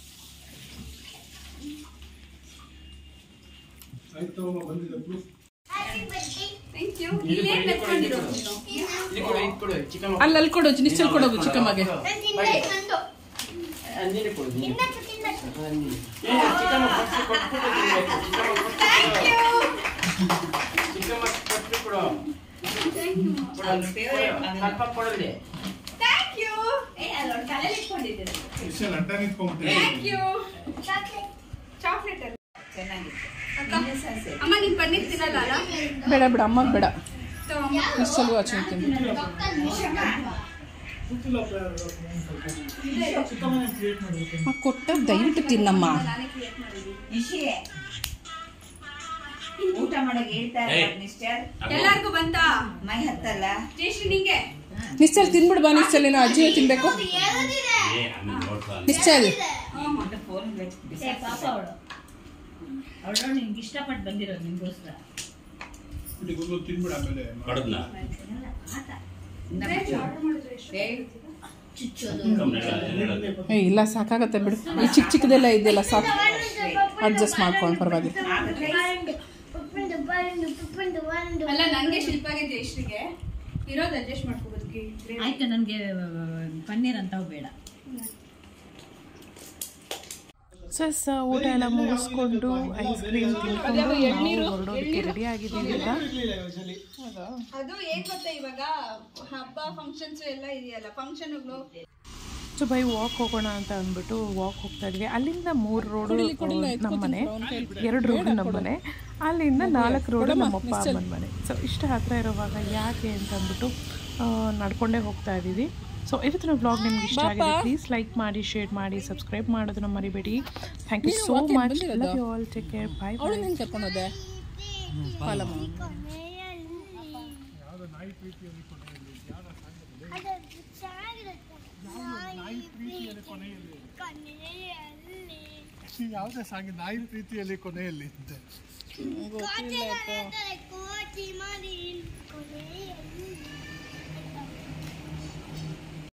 S4: ಆಯ್ತು ಬಂದಿದೆ ಪ್ರೂಫ್.
S3: ಅಲ್ಲಿ ಕೊಡು, ನಿಶ್ಚಲ್ ಕೊಡೋದು ಚಿಕ್ಕಮ್ಮಗೆ. ಬೇಡ ಬೇಡ, ಅಮ್ಮಗೆ ಬೇಡ, ನಿಶ್ಚಲ್ಗೂ ಹಚ್ಚಿರ್ತೀನಿ. ಕೊಟ್ಟ ದಯವಿಟ್ಟು ತಿನ್ನಮ್ಮ.
S6: ಊಟ ಮಾಡಕ್ಕೆ ಹೇಳ್ತಾರೆ
S7: ಎಲ್ಲರಿಗೂ ಬಂತ
S6: ಮೈ ಹತ್ತಲ್ಲ.
S3: ನಿಶ್ಚಲ್ ತಿನ್ಬಿಡು ಬಾ. ನಿಶ್ಚಲ್ ಏನೋ ಅಜ್ಜಿ ತಿನ್ಬೇಕು. ನಿಶ್ಚಲ್
S1: ಪಾಪ ಅವಳು ನಿನ್ಗೆ ಇಷ್ಟಪಟ್ಟು ಬಂದಿರೋದು ನಿನ್ಗೋಸ್ಕರ.
S4: ತಿನ್ಬಿಡ ಆಮೇಲೆ
S3: ಇಲ್ಲ ಸಾಕಾಗತ್ತೆ ಬಿಡು, ಈ ಚಿಕ್ಕದೆಲ್ಲ ಇದೆಲ್ಲ ಸಾಕು, ಅಡ್ಜಸ್ಟ್ ಮಾಡ್ಕೊಂಡು ಪರವಾಗಿಲ್ಲ.
S7: ಅಲ್ಲ ನಂಗೆ ಶಿಲ್ಪಾಗೆ ಜಯಶ್ರೀಗೆ ಇರೋದು ಅಡ್ಜಸ್ಟ್ ಮಾಡ್ಕೋಬೋದು.
S1: ಆಯ್ತು, ನನಗೆ ಪನ್ನೀರ್ ಅಂತಾವು ಬೇಡ.
S2: ಸಸ್ ಊಟ ಎಲ್ಲ ಮುಗಿಸ್ಕೊಂಡು ಐಸ್ ಕ್ರೀಮ್ ತಿನ್ಕೊಂಡು ಹೊರಡೋದಕ್ಕೆ ರೆಡಿ ಆಗಿದ್ದೀವಿ ಈಗ.
S7: ಅದು ಏನ್ ಗೊತ್ತಾ, ಇವಾಗ ಹಬ್ಬ ಫಂಕ್ಷನ್ಸ್ ಎಲ್ಲ ಇದೆಯಲ್ಲ, ಫಂಕ್ಷನ್ಗಳು.
S2: ಸೊ ಬೈ ವಾಕ್ ಹೋಗೋಣ ಅಂತ ಅಂದ್ಬಿಟ್ಟು ವಾಕ್ ಹೋಗ್ತಾ ಇದ್ವಿ. ಅಲ್ಲಿಂದ 3 ರೋಡು ನಮ್ಮನೆ, 2 ರೋಡು ನಮ್ಮನೆ, ಅಲ್ಲಿಂದ 4 ರೋಡು ನಮ್ಮಪ್ಪ ಅಮ್ಮನ ಮನೆ. ಸೊ ಇಷ್ಟು ಹತ್ತಿರ ಇರೋವಾಗ ಯಾಕೆ ಅಂತ ಅಂದ್ಬಿಟ್ಟು ನಡ್ಕೊಂಡೇ ಹೋಗ್ತಾ ಇದ್ದೀವಿ. ಸೊ ಇವತ್ತಿನ ವ್ಲಾಗ್ ನಿಮ್ಗೆ ಇಷ್ಟ ಆಗಿದೆ, ಪ್ಲೀಸ್ ಲೈಕ್ ಮಾಡಿ, ಶೇರ್ ಮಾಡಿ, ಸಬ್ಸ್ಕ್ರೈಬ್ ಮಾಡೋದನ್ನ ಮರಿಬೇಡಿ. Thank you so much. Love you all, take care, bye bye.
S3: ಕರ್ಕೊಂಡೋದೆ
S5: ಯಾವುದೇ ಸಾಂಗ್ ನಾಯಿ ಪ್ರೀತಿಯಲ್ಲಿ ಕೊನೆಯಲ್ಲಿ ಅಂತ
S7: ಗೊತ್ತಿಲ್ಲ.